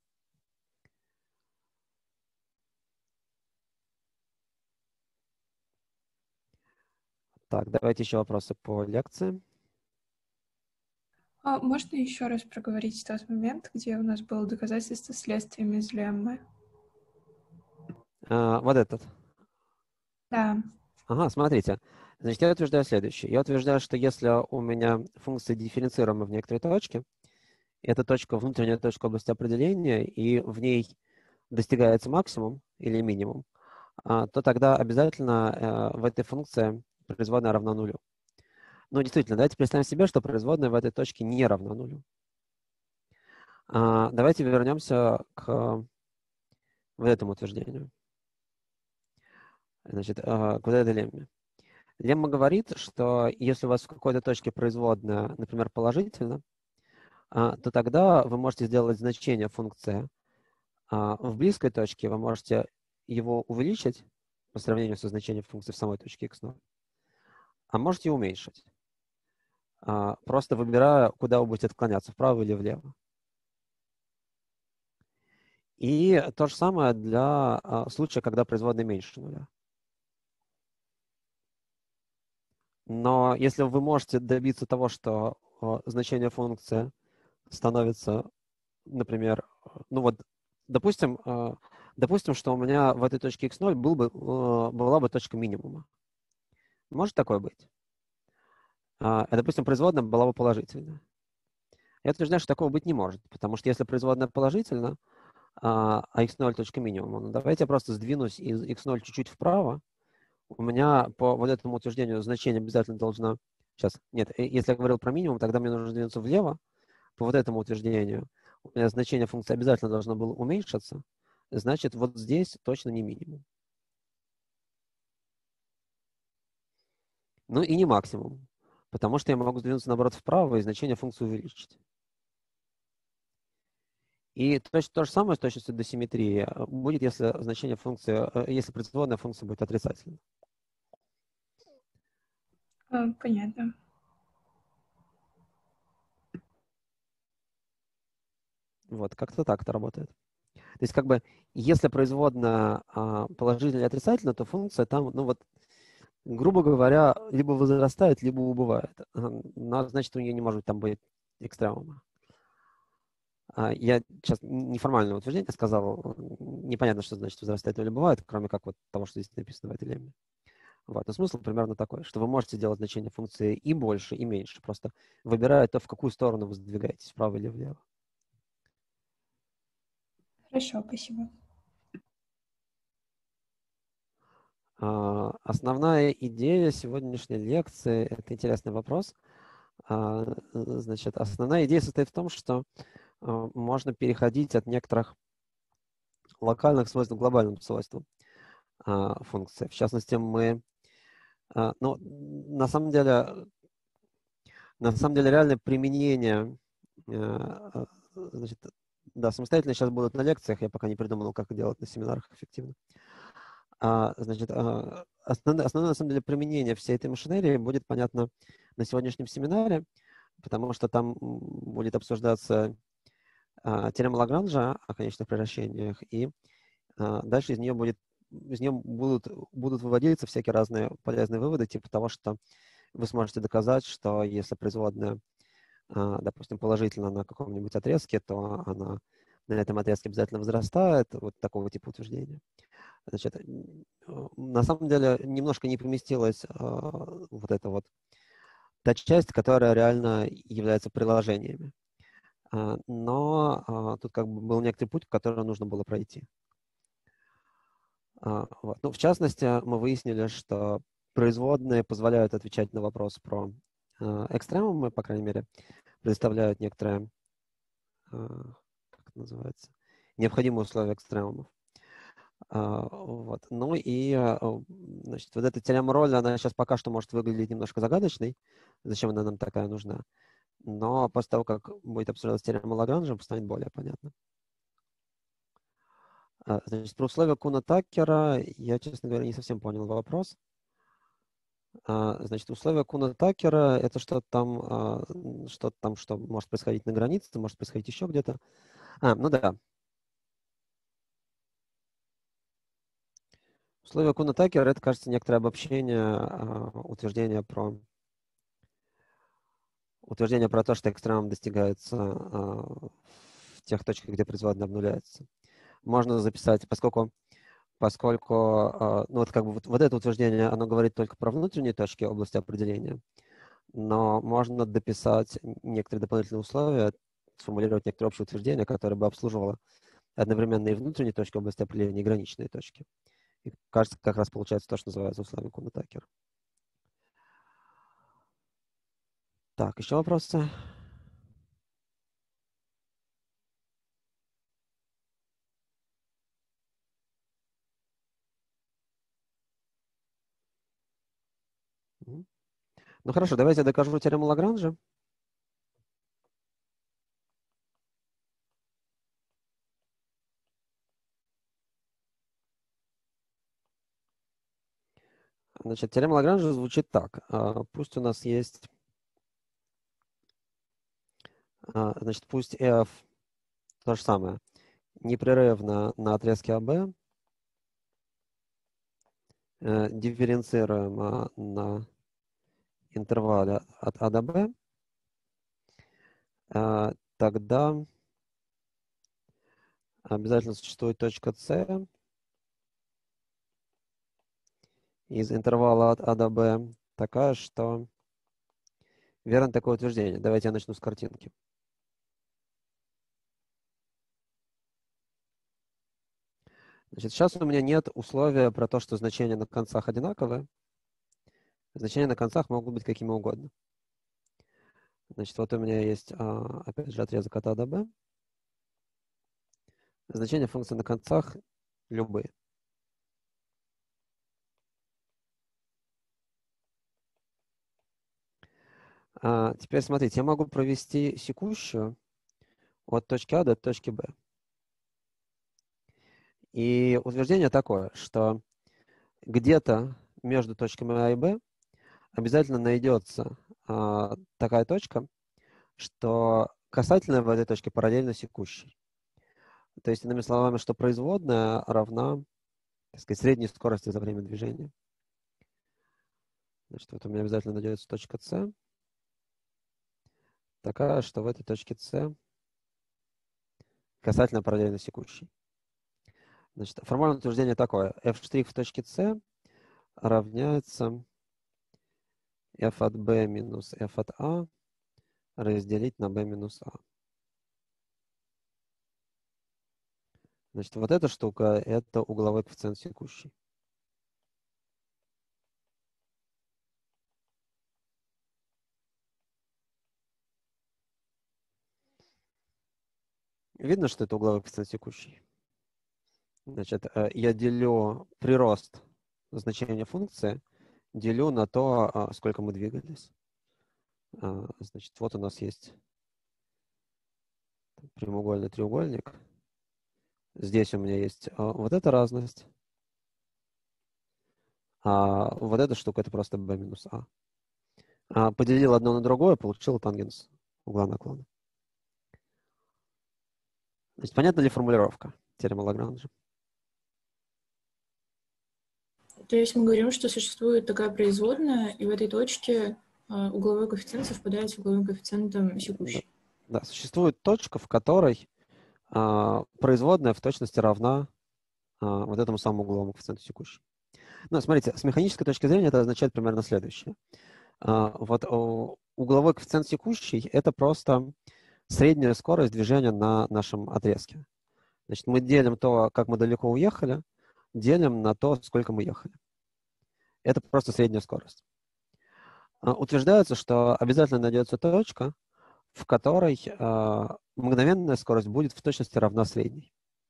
Так, давайте еще вопросы по лекции. Можно еще раз проговорить тот момент, где у нас было доказательство следствиями из леммы? Вот этот. Да. Ага, смотрите. Значит, я утверждаю следующее. Я утверждаю, что если у меня функция дифференцируема в некоторой точке, эта точка внутренняя точка области определения, и в ней достигается максимум или минимум, то тогда обязательно в этой функции производная равна нулю. Ну, действительно, давайте представим себе, что производная в этой точке не равна нулю. Давайте вернемся к вот этому утверждению. Значит, к вот этой лемме. Лемма говорит, что если у вас в какой-то точке производная, например, положительна, то тогда вы можете сделать значение функции в близкой точке, вы можете его увеличить по сравнению со значением функции в самой точке x0, а можете уменьшить, просто выбирая, куда вы будете отклоняться, вправо или влево. И то же самое для случая, когда производная меньше нуля. Но если вы можете добиться того, что значение функции становится, например, ну вот, допустим, что у меня в этой точке x0 была бы точка минимума. Может такое быть? Допустим, производная была бы положительная. Я утверждаю, что такого быть не может, потому что если производная положительна, а x0 точка минимума, ну давайте я просто сдвинусь из x0 чуть-чуть вправо. У меня по вот этому утверждению значение обязательно должно... Сейчас, нет, если я говорил про минимум, тогда мне нужно сдвинуться влево. По вот этому утверждению у меня значение функции обязательно должно было уменьшиться. Значит, вот здесь точно не минимум. Ну и не максимум, потому что я могу сдвинуться, наоборот, вправо и значение функции увеличить. И то же самое с точностью до симметрии будет, если значение функции, если производная функция будет отрицательной. Понятно. Вот, как-то так это работает. То есть, как бы, если производная положительная или отрицательная, то функция там, ну вот, грубо говоря, либо возрастает, либо убывает. Но, значит, у нее не может там быть экстремума. Я сейчас неформальное утверждение сказал. Непонятно, что значит возрастает или убывает, кроме как вот того, что здесь написано в этой лемме. Вот. Но смысл примерно такой, что вы можете делать значение функции и больше, и меньше, просто выбирая то, в какую сторону вы сдвигаетесь, вправо или влево. Хорошо, спасибо. Основная идея сегодняшней лекции — это интересный вопрос. Значит, основная идея состоит в том, что можно переходить от некоторых локальных свойств к глобальным свойствам функции. В частности, мы... Ну, на самом деле, реальное применение... Значит, да, самостоятельно сейчас будут на лекциях, я пока не придумал, как делать на семинарах эффективно. Значит, основное, на самом деле, применение всей этой машинерии будет понятно на сегодняшнем семинаре, потому что там будет обсуждаться теорема Лагранжа о конечных превращениях, и дальше из нее будут выводиться всякие разные полезные выводы, типа того, что вы сможете доказать, что если производная, допустим, положительно на каком-нибудь отрезке, то она на этом отрезке обязательно возрастает, вот такого типа утверждения. Значит, на самом деле немножко не поместилась вот эта вот та часть, которая реально является приложениями. Но тут как бы был некоторый путь, который нужно было пройти. Вот. Ну, в частности, мы выяснили, что производные позволяют отвечать на вопрос про экстремумы, по крайней мере, предоставляют некоторые, как это называется, необходимые условия экстремумов. Вот. Ну и, значит, вот эта теорема Ролля, она сейчас пока что может выглядеть немножко загадочной, зачем она нам такая нужна. Но после того, как будет обсуждаться теорема Лагранжа, станет более понятно. Значит, про условия Куна-Такера я, честно говоря, не совсем понял вопрос. Значит, условия Куна-Такера — это что-то там, что может происходить на границе, может происходить еще где-то. Ну да. Условия Куна-Такера — это, кажется, некоторое обобщение утверждения про то, что экстремум достигается в тех точках, где производная обнуляется. Можно записать, поскольку ну, вот это утверждение, оно говорит только про внутренние точки области определения, но можно дописать некоторые дополнительные условия, сформулировать некоторые общие утверждения, которые бы обслуживало одновременно и внутренние точки области определения, и граничные точки. И кажется, как раз получается то, что называется условием Куна-Такера. Так, еще вопросы? Ну хорошо, давайте я докажу теорему Лагранжа. Значит, теорема Лагранжа звучит так. Пусть у нас есть, значит, пусть f то же самое, непрерывно на отрезке АБ, дифференцируемо на интервале от А до Б, тогда обязательно существует точка С из интервала от А до Б такая, что верно такое утверждение. Давайте я начну с картинки. Значит, сейчас у меня нет условия про то, что значения на концах одинаковые. Значения на концах могут быть какими угодно. Значит, вот у меня есть, опять же, отрезок от А до Б. Значения функции на концах любые. Теперь смотрите, я могу провести секущую от точки А до точки Б. И утверждение такое, что где-то между точками А и Б обязательно найдется такая точка, что касательная в этой точке параллельно секущей. То есть, иными словами, что производная равна, так сказать, средней скорости за время движения. Значит, вот у меня обязательно найдется точка С, такая, что в этой точке С касательно параллельно секущей. Значит, формальное утверждение такое. F' в точке С равняется f от B минус f от A разделить на B минус A. Значит, вот эта штука — это угловой коэффициент секущий. Видно, что это угловой коэффициент секущий? Значит, я делю прирост значения функции, делю на то, сколько мы двигались. Значит, вот у нас есть прямоугольный треугольник. Здесь у меня есть вот эта разность. А вот эта штука — это просто b минус a. Поделил одно на другое, получил тангенс угла наклона. Значит, понятна ли формулировка теоремы Лагранжа? То есть мы говорим, что существует такая производная, и в этой точке угловой коэффициент совпадает с угловым коэффициентом секущей. Да, существует точка, в которой производная в точности равна вот этому самому угловому коэффициенту секущей. Ну, смотрите, с механической точки зрения это означает примерно следующее. Вот угловой коэффициент секущий — это просто средняя скорость движения на нашем отрезке. Значит, мы делим то, как мы далеко уехали, делим на то, сколько мы ехали. Это просто средняя скорость. Утверждается, что обязательно найдется точка, в которой мгновенная скорость будет в точности равна средней.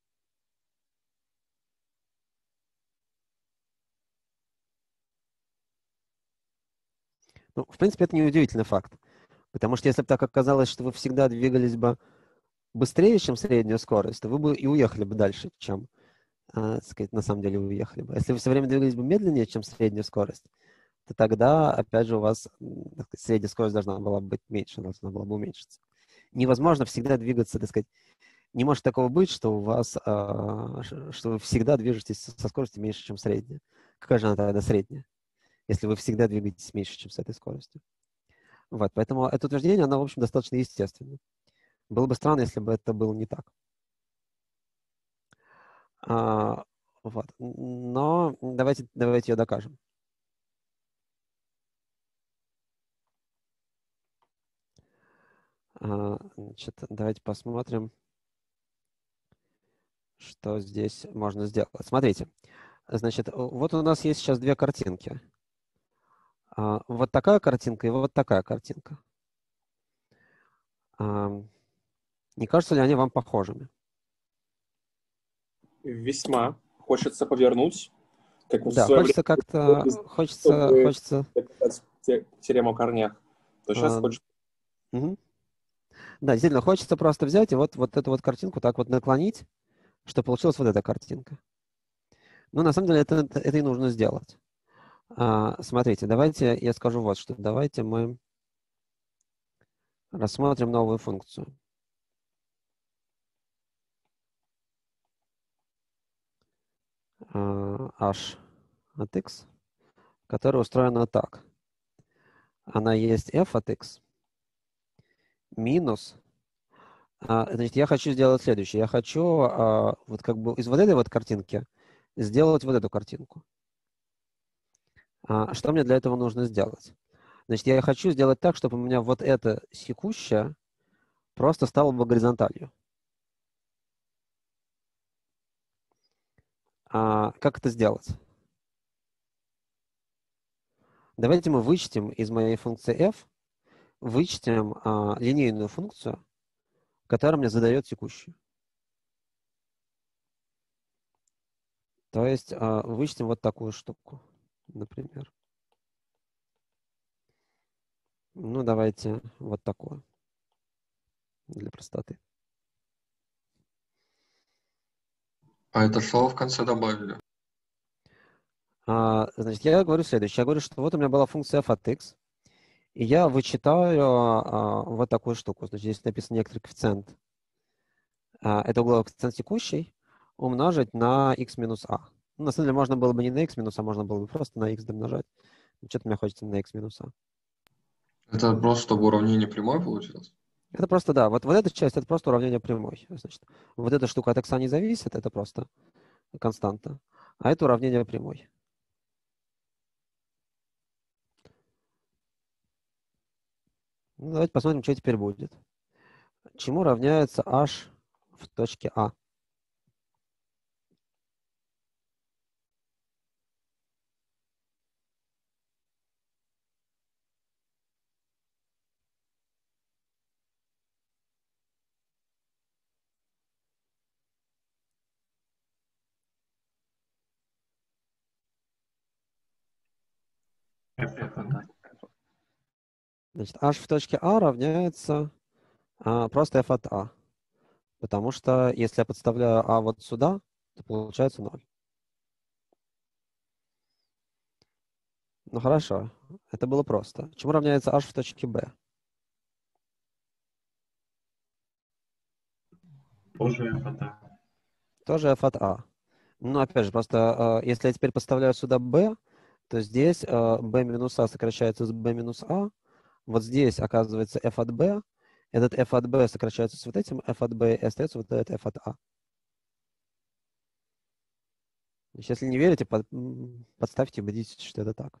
Ну, в принципе, это неудивительный факт. Потому что если бы так оказалось, что вы всегда двигались бы быстрее, чем средняя скорость, то вы бы и уехали бы дальше, чем сказать, на самом деле уехали бы. Если вы все время двигались бы медленнее, чем средняя скорость, то тогда, опять же, у вас средняя скорость должна была быть меньше, должна была бы уменьшиться. Невозможно всегда двигаться, так сказать, не может такого быть, что у вас, что вы всегда движетесь со скоростью меньше, чем средняя. Какая же она тогда средняя, если вы всегда двигаетесь меньше, чем с этой скоростью? Вот, поэтому это утверждение, оно, в общем, достаточно естественно. Было бы странно, если бы это было не так. Вот. Но давайте ее докажем. Значит, давайте посмотрим, что здесь можно сделать. Смотрите, значит, вот у нас есть сейчас две картинки. Вот такая картинка и вот такая картинка. Не кажутся ли они вам похожими? Весьма. Хочется повернуть. Как вот Да, хочется как-то... Хочется... Теорему о корнях. То сейчас хочется... Угу. Да, действительно, хочется просто взять и вот эту вот картинку так вот наклонить, чтобы получилась вот эта картинка. Но на самом деле это и нужно сделать. Смотрите, давайте я скажу вот что. Давайте мы рассмотрим новую функцию. H от x, которая устроена так. Она есть f от x минус... Значит, я хочу сделать следующее. Я хочу вот как бы из вот этой вот картинки сделать вот эту картинку. Что мне для этого нужно сделать? Значит, я хочу сделать так, чтобы у меня вот это секущее просто стало бы горизонталью. Как это сделать? Давайте мы вычтем из моей функции f, вычтем линейную функцию, которая мне задает текущую. То есть вычтем вот такую штуку, например. Ну, давайте вот такую для простоты. А это что в конце добавили? Значит, я говорю следующее. Я говорю, что вот у меня была функция f от x, и я вычитаю вот такую штуку. Значит, здесь написан некоторый коэффициент. Это угловой коэффициент текущий умножить на x минус a. Ну, на самом деле, можно было бы не на x минус a, можно было бы просто на x домножать. Что-то мне хочется на x минус a. Это просто, чтобы уравнение прямой получилось? Это просто, да. Вот эта часть, это просто уравнение прямой. Значит, вот эта штука от x не зависит, это просто константа. А это уравнение прямой. Ну, давайте посмотрим, что теперь будет. Чему равняется h в точке А? Значит, h в точке А равняется просто f от A. Потому что если я подставляю А вот сюда, то получается 0. Ну хорошо, это было просто. Чему равняется h в точке Б? Тоже f от A. Тоже f от A. Ну, опять же, просто если я теперь подставляю сюда B, то здесь B минус A сокращается с B минус A. Вот здесь оказывается f от B. Этот f от B сокращается с вот этим f от B, и остается вот этот f от A. Значит, если не верите, подставьте и убедитесь, что это так.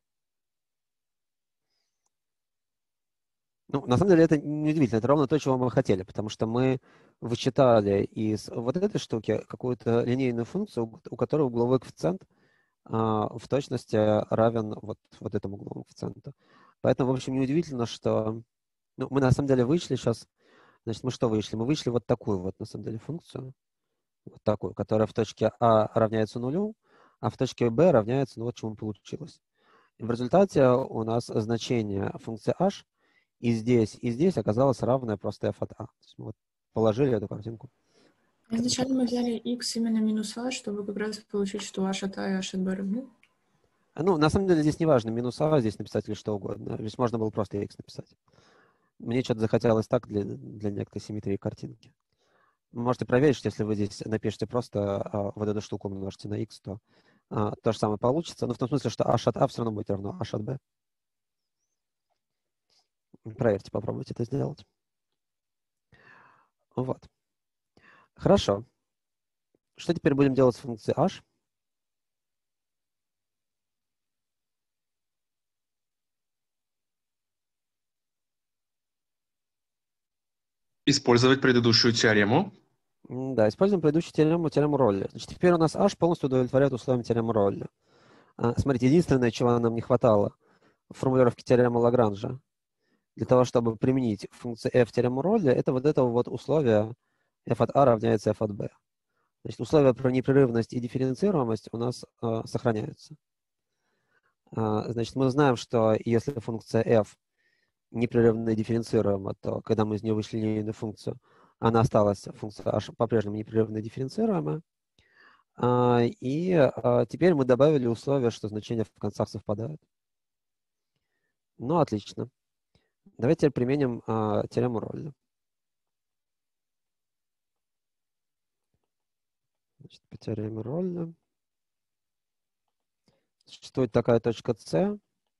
Ну, на самом деле, это не удивительно. Это ровно то, чего мы хотели, потому что мы вычитали из вот этой штуки какую-то линейную функцию, у которой угловой коэффициент в точности равен вот этому угловому коэффициенту. Поэтому, в общем, неудивительно, что... Ну, мы на самом деле вычли сейчас... Значит, мы что вычли? Мы вычли вот такую вот, на самом деле, функцию. Вот такую, которая в точке А равняется нулю, а в точке Б равняется, ну, вот чему получилось. И в результате у нас значение функции h и здесь оказалось равное просто f от a. То есть мы вот положили эту картинку Изначально мы взяли x именно минус a, чтобы как раз получить, что h от a и h от b равны. Ну, на самом деле здесь не важно, минус а, здесь написать или что угодно. Здесь можно было просто x написать. Мне что-то захотелось так для некоторой симметрии картинки. Можете проверить, что если вы здесь напишете просто вот эту штуку умножите на x, то то же самое получится. Но в том смысле, что h от a все равно будет равно h от b. Проверьте, попробуйте это сделать. Вот. Хорошо. Что теперь будем делать с функцией h? Использовать предыдущую теорему. Да, используем предыдущую теорему Ролля. Значит, теперь у нас h полностью удовлетворяет условиям теоремы Ролля. Смотрите, единственное, чего нам не хватало в формулировке теоремы Лагранжа, для того, чтобы применить функцию f теорему Ролля, это вот это вот условие f от a равняется f от b. Значит, условия про непрерывность и дифференцируемость у нас сохраняются. Значит, мы знаем, что если функция f непрерывно дифференцируема, то когда мы из нее вышли линейную функцию, она осталась, функция h по-прежнему непрерывно дифференцируемая. И теперь мы добавили условие, что значения в концах совпадают. Ну, отлично. Давайте применим теорему Ролля. Значит, по теореме Ролля существует такая точка С,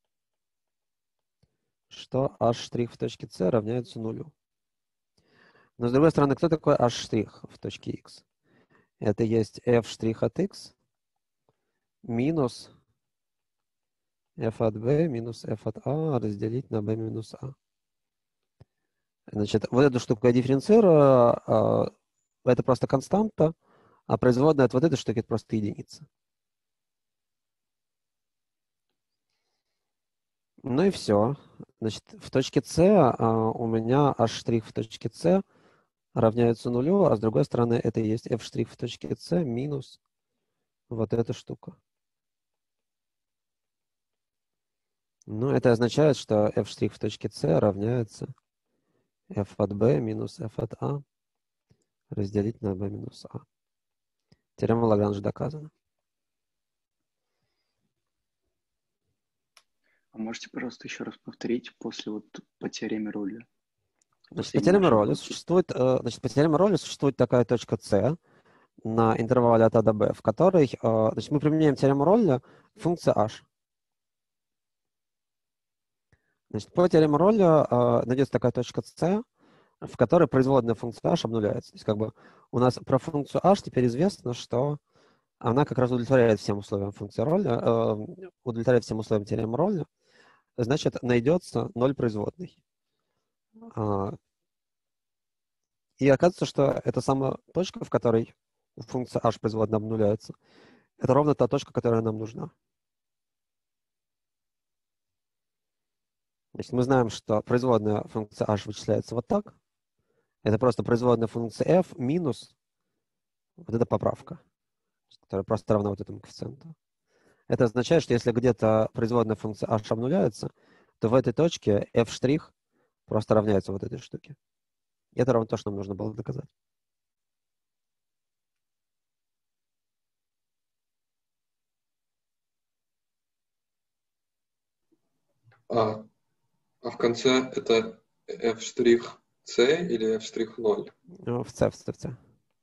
что h' в точке С равняется нулю. Но с другой стороны, кто такой h' в точке x? Это есть f' от x минус f от b минус f от a разделить на b минус a. Значит, вот эту штуку я дифференцирую, это просто константа, а производная от вот этой штуки это просто единица. Ну и все. Значит, в точке С у меня h' в точке С равняется нулю, а с другой стороны это и есть f' в точке С минус вот эта штука. Ну, это означает, что f' в точке С равняется f от b минус f от a разделить на b минус a. Теорема Лагранжа доказана. А можете, пожалуйста, еще раз повторить после вот по теореме Ролля? Значит, по теореме Ролля существует такая точка С на интервале от a до b, в которой значит, мы применяем теорему Ролля функция h. Значит, по теореме Ролля найдется такая точка С, в которой производная функция h обнуляется. То есть как бы у нас про функцию h теперь известно, что она как раз удовлетворяет всем условиям функции Ролля, удовлетворяет всем условиям теоремы Ролля. Значит, найдется ноль производной. И оказывается, что это самая точка, в которой функция h производная обнуляется. Это ровно та точка, которая нам нужна. Значит, мы знаем, что производная функция h вычисляется вот так. Это просто производная функция f минус вот эта поправка, которая просто равна вот этому коэффициенту. Это означает, что если где-то производная функция h обнуляется, то в этой точке f' просто равняется вот этой штуке. И это ровно то, что нам нужно было доказать. А в конце это f' c или f' 0? В C.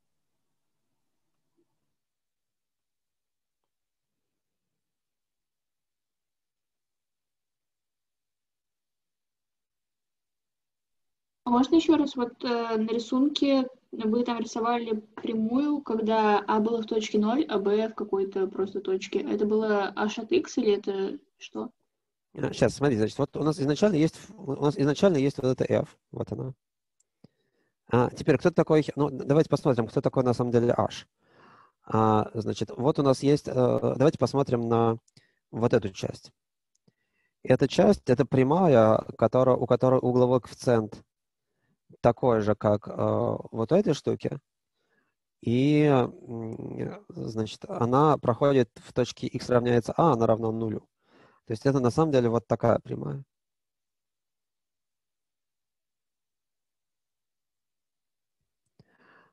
А можно еще раз, вот на рисунке вы там рисовали прямую, когда а было в точке 0, а b в какой-то просто точке. Это было h от x или это что? Сейчас, смотрите, значит, вот у нас изначально есть вот эта f, вот она. Теперь, кто такой, ну, давайте посмотрим, кто такой на самом деле h. Значит, вот у нас есть, давайте посмотрим на вот эту часть. Эта часть, это прямая, у которой угловой коэффициент такой же, как вот у этой штуки. И, значит, она проходит в точке x равняется a, она равна нулю. То есть это на самом деле вот такая прямая.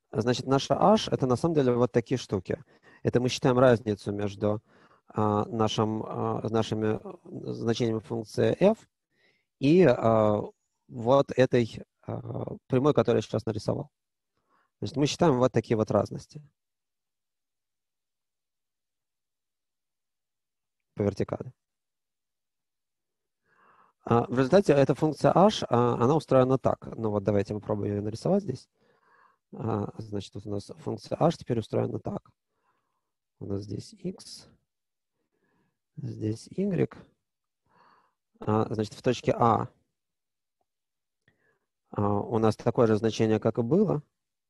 Значит, наша h — это на самом деле вот такие штуки. Это мы считаем разницу между нашими значениями функции f и вот этой прямой, которую я сейчас нарисовал. Значит, мы считаем вот такие вот разности по вертикали. В результате эта функция h, она устроена так. Ну вот давайте попробуем ее нарисовать здесь. Значит, вот у нас функция h теперь устроена так. У нас здесь x, здесь y. Значит, в точке А у нас такое же значение, как и было.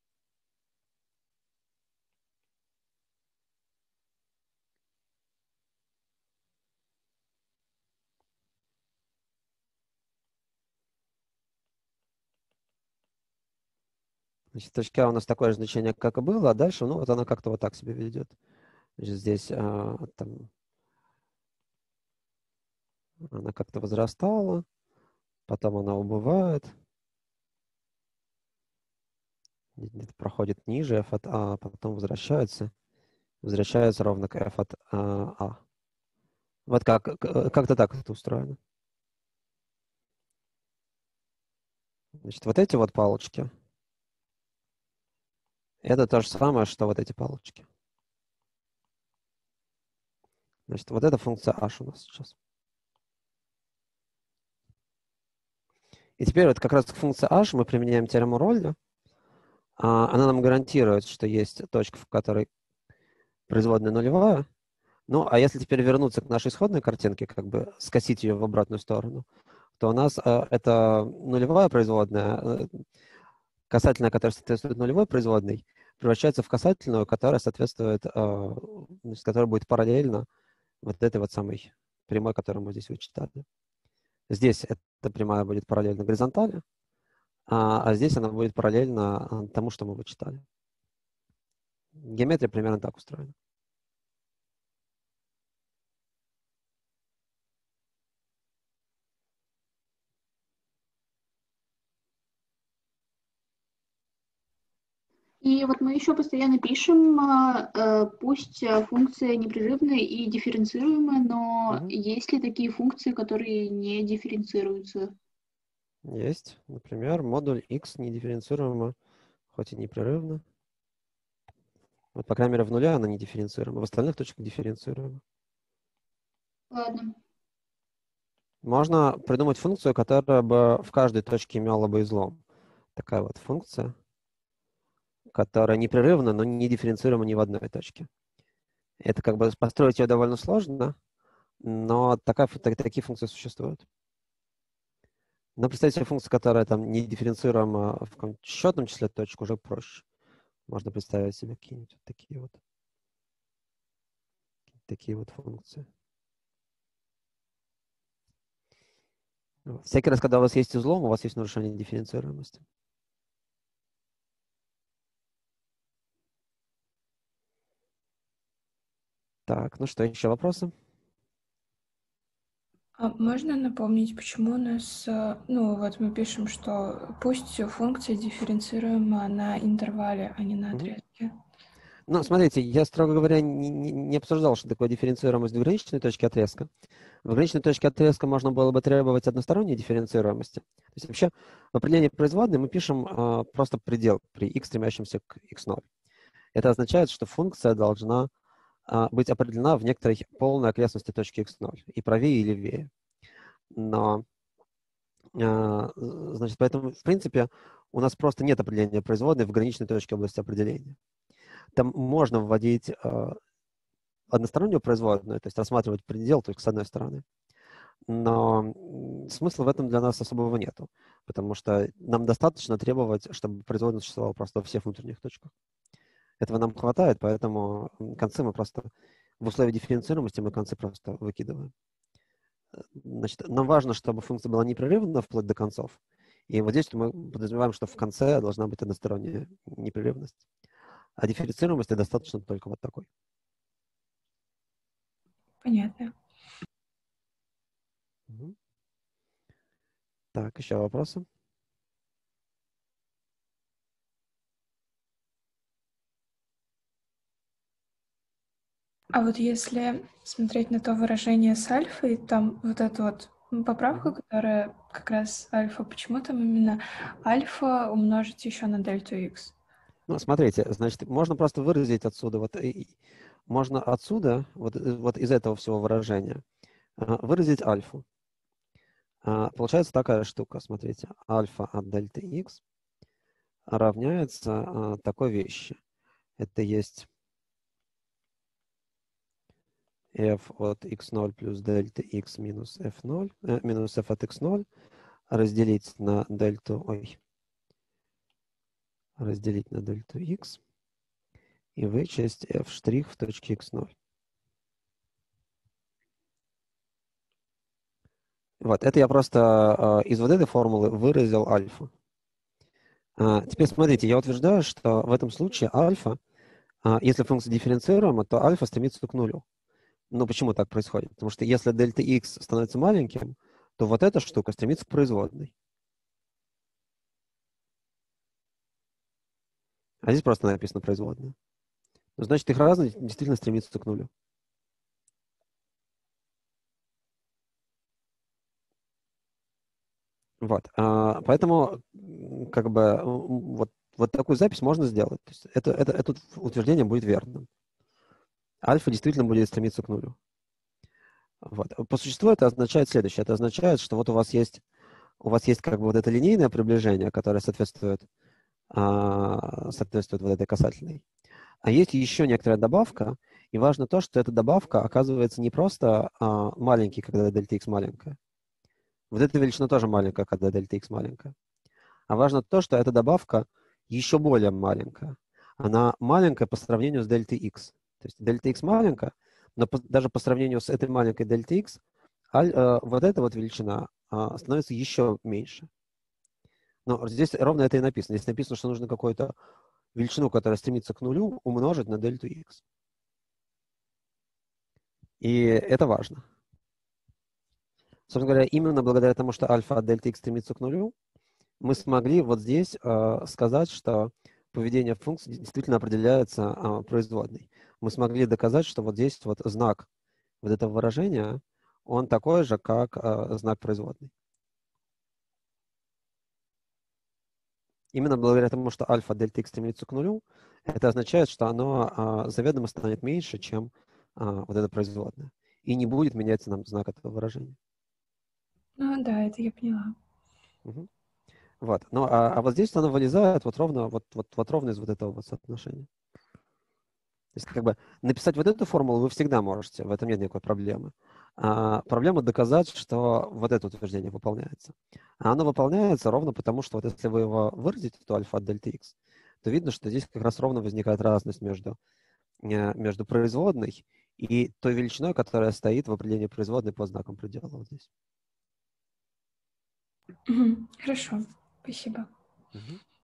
Значит, в точке А у нас такое же значение, как и было, а дальше, ну, вот оно как-то вот так себя ведет. Значит, здесь там, она как-то возрастала, потом она убывает, где-то проходит ниже f от А, потом возвращается ровно к f от А. Вот как-то так это устроено. Значит, вот эти вот палочки, это то же самое, что вот эти палочки. Значит, вот эта функция h у нас сейчас. И теперь вот как раз к функции h мы применяем теорему Ролля. Она нам гарантирует, что есть точка, в которой производная нулевая. Ну, а если теперь вернуться к нашей исходной картинке, как бы скосить ее в обратную сторону, то у нас эта нулевая производная, касательная, которая соответствует нулевой производной, превращается в касательную, которая соответствует, которая будет параллельно вот этой вот самой прямой, которую мы здесь вычитали. Здесь эта прямая будет параллельно горизонтали, а здесь она будет параллельно тому, что мы вычитали. Геометрия примерно так устроена. И вот мы еще постоянно пишем, пусть функция непрерывная и дифференцируемая, но есть ли такие функции, которые не дифференцируются? Есть. Например, модуль x недифференцируема, хоть и непрерывно. Вот, по крайней мере, в нуле она не дифференцируема, в остальных точках дифференцируема. Ладно. Можно придумать функцию, которая бы в каждой точке имела бы излом. Такая вот функция, которая непрерывна, но не дифференцируема ни в одной точке. Это как бы построить ее довольно сложно, но такие функции существуют. Но представьте себе функцию, которая там не дифференцируема в каком-нибудь счетном числе точек, уже проще. Можно представить себе какие-нибудь такие вот функции. Всякий раз, когда у вас есть излом, у вас есть нарушение дифференцируемости. Так, ну что, еще вопросы? А можно напомнить, почему у нас, ну вот мы пишем, что пусть функция дифференцируема на интервале, а не на отрезке. Ну, смотрите, я, строго говоря, не обсуждал, что такое дифференцируемость в граничной точке отрезка. В граничной точке отрезка можно было бы требовать односторонней дифференцируемости. То есть вообще в определении производной мы пишем просто предел при x, стремящемся к x0. Это означает, что функция должна быть определена в некоторой полной окрестности точки x0, и правее, и левее. Но, значит, поэтому, в принципе, у нас просто нет определения производной в граничной точке области определения. Там можно вводить одностороннюю производную, то есть рассматривать предел только с одной стороны. Но смысла в этом для нас особого нету, потому что нам достаточно требовать, чтобы производная существовала просто во всех внутренних точках. Этого нам хватает, поэтому концы мы просто в условии дифференцируемости мы концы просто выкидываем. Значит, нам важно, чтобы функция была непрерывна вплоть до концов. И вот здесь мы подразумеваем, что в конце должна быть односторонняя непрерывность. А дифференцируемости достаточно только вот такой. Понятно. Так, еще вопросы? А вот если смотреть на то выражение с альфой, там вот эта вот поправка, которая как раз альфа, почему там именно альфа умножить еще на дельту x? Ну, смотрите, значит, можно просто выразить отсюда, можно отсюда, вот из этого всего выражения, выразить альфу. Получается такая штука, смотрите, альфа от дельты x равняется такой вещи. Это есть f от x0 плюс дельта x минус f0, минус f от x0 разделить на дельту, разделить на дельту x и вычесть f' в точке x0. Вот, это я просто из вот этой формулы выразил альфа. Теперь смотрите, я утверждаю, что в этом случае альфа, если функция дифференцируема, то альфа стремится к нулю. Ну, почему так происходит? Потому что если дельта x становится маленьким, то вот эта штука стремится к производной. А здесь просто написано производная. Ну, значит, их разность действительно стремится к нулю. Вот. Поэтому, как бы, вот такую запись можно сделать. То есть это утверждение будет верным. Альфа действительно будет стремиться к нулю. Вот. По существу это означает следующее. Это означает, что вот у вас есть как бы вот это линейное приближение, которое соответствует вот этой касательной. А есть еще некоторая добавка, и важно то, что эта добавка оказывается не просто маленький, когда дельта x маленькая. Вот эта величина тоже маленькая, когда дельта x маленькая. А важно то, что эта добавка еще более маленькая. Она маленькая по сравнению с дельтой x. То есть дельта x маленькая, но даже по сравнению с этой маленькой дельтой x, вот эта вот величина становится еще меньше. Но здесь ровно это и написано. Здесь написано, что нужно какую-то величину, которая стремится к нулю, умножить на дельту x. И это важно. Собственно говоря, именно благодаря тому, что альфа от дельты x стремится к нулю, мы смогли вот здесь сказать, что поведение функции действительно определяется производной. Мы смогли доказать, что вот здесь вот знак вот этого выражения, он такой же, как знак производной. Именно благодаря тому, что альфа от дельты x стремится к нулю, это означает, что оно заведомо станет меньше, чем вот это производное. И не будет меняться нам знак этого выражения. Ну да, это я поняла. Угу. Вот. Ну, а вот здесь оно вылезает вот ровно из вот этого вот соотношения. То есть, как бы, написать вот эту формулу вы всегда можете, в этом нет никакой проблемы. Проблема доказать, что вот это утверждение выполняется. А оно выполняется ровно потому, что вот если вы его выразите, то альфа от дельты x, то видно, что здесь как раз ровно возникает разность между производной и той величиной, которая стоит в определении производной под знаком предела вот здесь. Хорошо, спасибо.